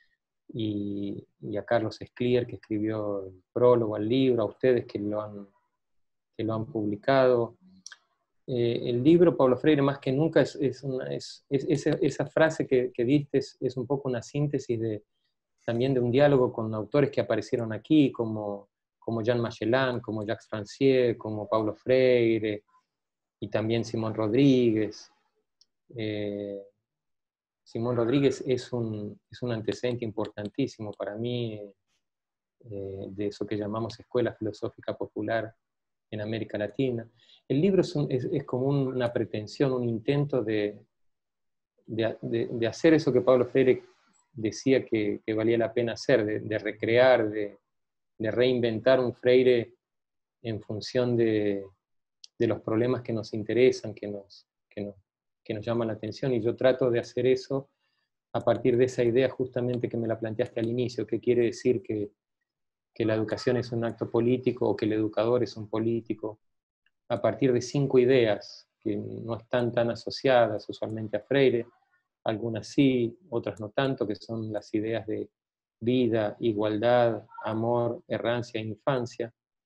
Y, y a Carlos Esclier, que escribió el prólogo al libro, a ustedes que lo han, que lo han publicado. Eh, el libro, Paulo Freire, más que nunca, es, es, una, es, es esa, esa frase que, que diste es, es un poco una síntesis de, también de un diálogo con autores que aparecieron aquí, como, como Jean Magellan, como Jacques Francier, como Paulo Freire, y también Simón Rodríguez. Eh, Simón Rodríguez es un, es un antecedente importantísimo para mí, eh, de eso que llamamos Escuela Filosófica Popular en América Latina. El libro es, un, es, es como una pretensión, un intento de, de, de, de hacer eso que Paulo Freire decía que, que valía la pena hacer, de, de recrear, de, de reinventar un Freire en función de, de los problemas que nos interesan, que nos, que, nos, que nos llaman la atención, y yo trato de hacer eso a partir de esa idea justamente que me la planteaste al inicio, que quiere decir que, que la educación es un acto político o que el educador es un político, a partir de cinco ideas que no están tan asociadas usualmente a Freire, algunas sí, otras no tanto, que son las ideas de vida, igualdad, amor, errancia e infancia,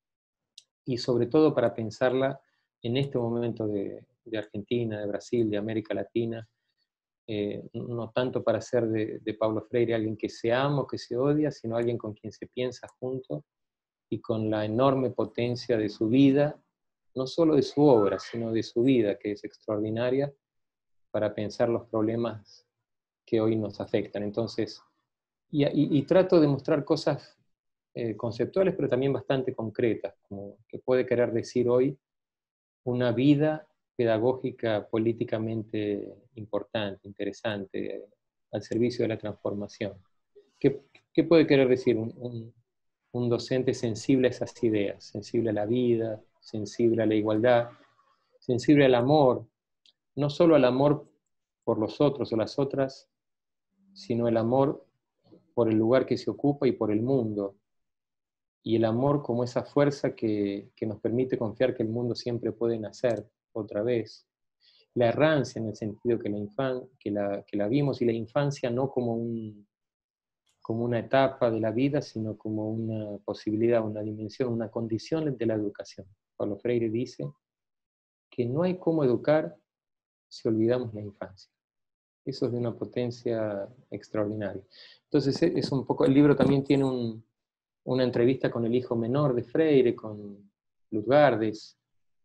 y sobre todo para pensarla en este momento de, de Argentina, de Brasil, de América Latina, eh, no tanto para ser de, de Paulo Freire alguien que se ama o que se odia, sino alguien con quien se piensa junto y con la enorme potencia de su vida, no solo de su obra, sino de su vida, que es extraordinaria, para pensar los problemas que hoy nos afectan. Entonces, y, y, y trato de mostrar cosas eh, conceptuales, pero también bastante concretas, como que puede querer decir hoy una vida pedagógica políticamente importante, interesante, eh, al servicio de la transformación. ¿Qué, qué puede querer decir un, un, un docente sensible a esas ideas? Sensible a la vida, sensible a la igualdad, sensible al amor, no solo al amor por los otros o las otras, sino el amor por el lugar que se ocupa y por el mundo. Y el amor como esa fuerza que, que nos permite confiar que el mundo siempre puede nacer otra vez. La errancia en el sentido que la, infan, que la, que la vimos, y la infancia no como, un, como una etapa de la vida, sino como una posibilidad, una dimensión, una condición de la educación. Paulo Freire dice que no hay cómo educar si olvidamos la infancia. Eso es de una potencia extraordinaria. Entonces, es un poco, el libro también tiene un, una entrevista con el hijo menor de Freire, con Lutgardes,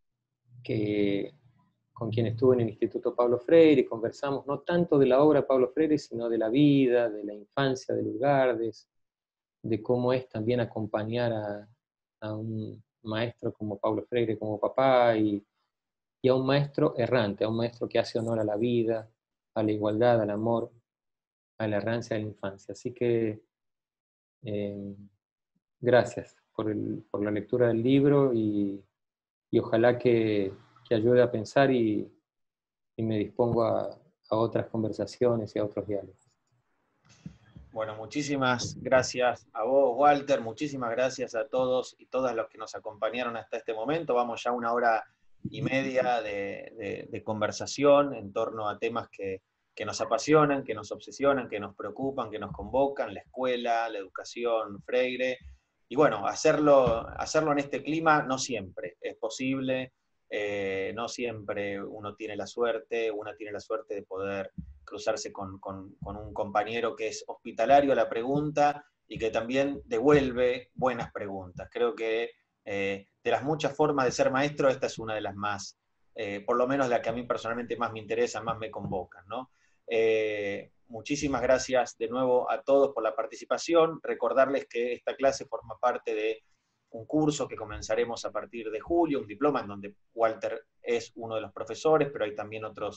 que, con quien estuve en el Instituto Paulo Freire, y conversamos no tanto de la obra de Paulo Freire, sino de la vida, de la infancia de Lutgardes, de cómo es también acompañar a, a un maestro como Paulo Freire, como papá, y, y a un maestro errante, a un maestro que hace honor a la vida, a la igualdad, al amor, a la errancia de la infancia. Así que eh, gracias por, el, por la lectura del libro, y, y ojalá que, que ayude a pensar, y, y me dispongo a, a otras conversaciones y a otros diálogos. Bueno, muchísimas gracias a vos, Walter, muchísimas gracias a todos y todas los que nos acompañaron hasta este momento. Vamos ya una hora y media de, de, de conversación en torno a temas que, que nos apasionan, que nos obsesionan, que nos preocupan, que nos convocan, la escuela, la educación, Freire. Y bueno, hacerlo, hacerlo en este clima no siempre es posible, eh, no siempre uno tiene la suerte, una tiene la suerte de poder cruzarse con, con, con un compañero que es hospitalario a la pregunta y que también devuelve buenas preguntas. Creo que eh, de las muchas formas de ser maestro, esta es una de las más, eh, por lo menos la que a mí personalmente más me interesa, más me convocan, ¿no? Eh, muchísimas gracias de nuevo a todos por la participación. Recordarles que esta clase forma parte de un curso que comenzaremos a partir de julio, un diploma en donde Walter es uno de los profesores, pero hay también otros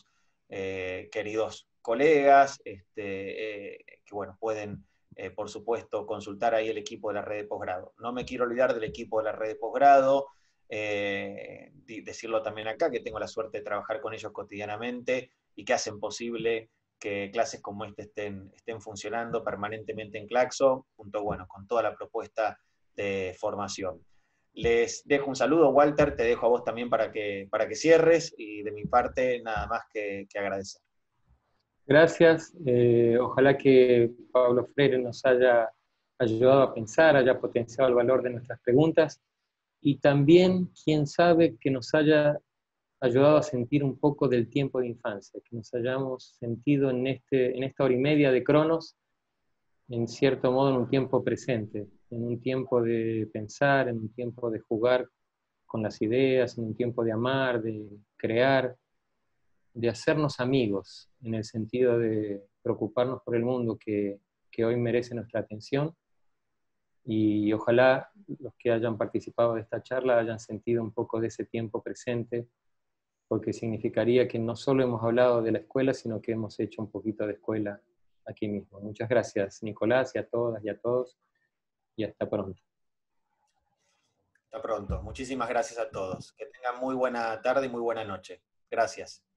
eh, queridos colegas, este, eh, que bueno, pueden, eh, por supuesto, consultar ahí el equipo de la red de posgrado. No me quiero olvidar del equipo de la red de posgrado, eh, decirlo también acá, que tengo la suerte de trabajar con ellos cotidianamente y que hacen posible que clases como esta estén, estén funcionando permanentemente en Claxo, junto, bueno, con toda la propuesta de formación. Les dejo un saludo, Walter, te dejo a vos también para que, para que cierres, y de mi parte nada más que, que agradecer. Gracias. Eh, ojalá que Pablo Freire nos haya ayudado a pensar, haya potenciado el valor de nuestras preguntas y también, quién sabe, que nos haya ayudado a sentir un poco del tiempo de infancia, que nos hayamos sentido en, este, en esta hora y media de Cronos, en cierto modo en un tiempo presente, en un tiempo de pensar, en un tiempo de jugar con las ideas, en un tiempo de amar, de crear, de hacernos amigos, en el sentido de preocuparnos por el mundo que, que hoy merece nuestra atención. Y ojalá los que hayan participado de esta charla hayan sentido un poco de ese tiempo presente, porque significaría que no solo hemos hablado de la escuela, sino que hemos hecho un poquito de escuela aquí mismo. Muchas gracias, Nicolás, y a todas y a todos, y hasta pronto. Hasta pronto. Muchísimas gracias a todos. Que tengan muy buena tarde y muy buena noche. Gracias.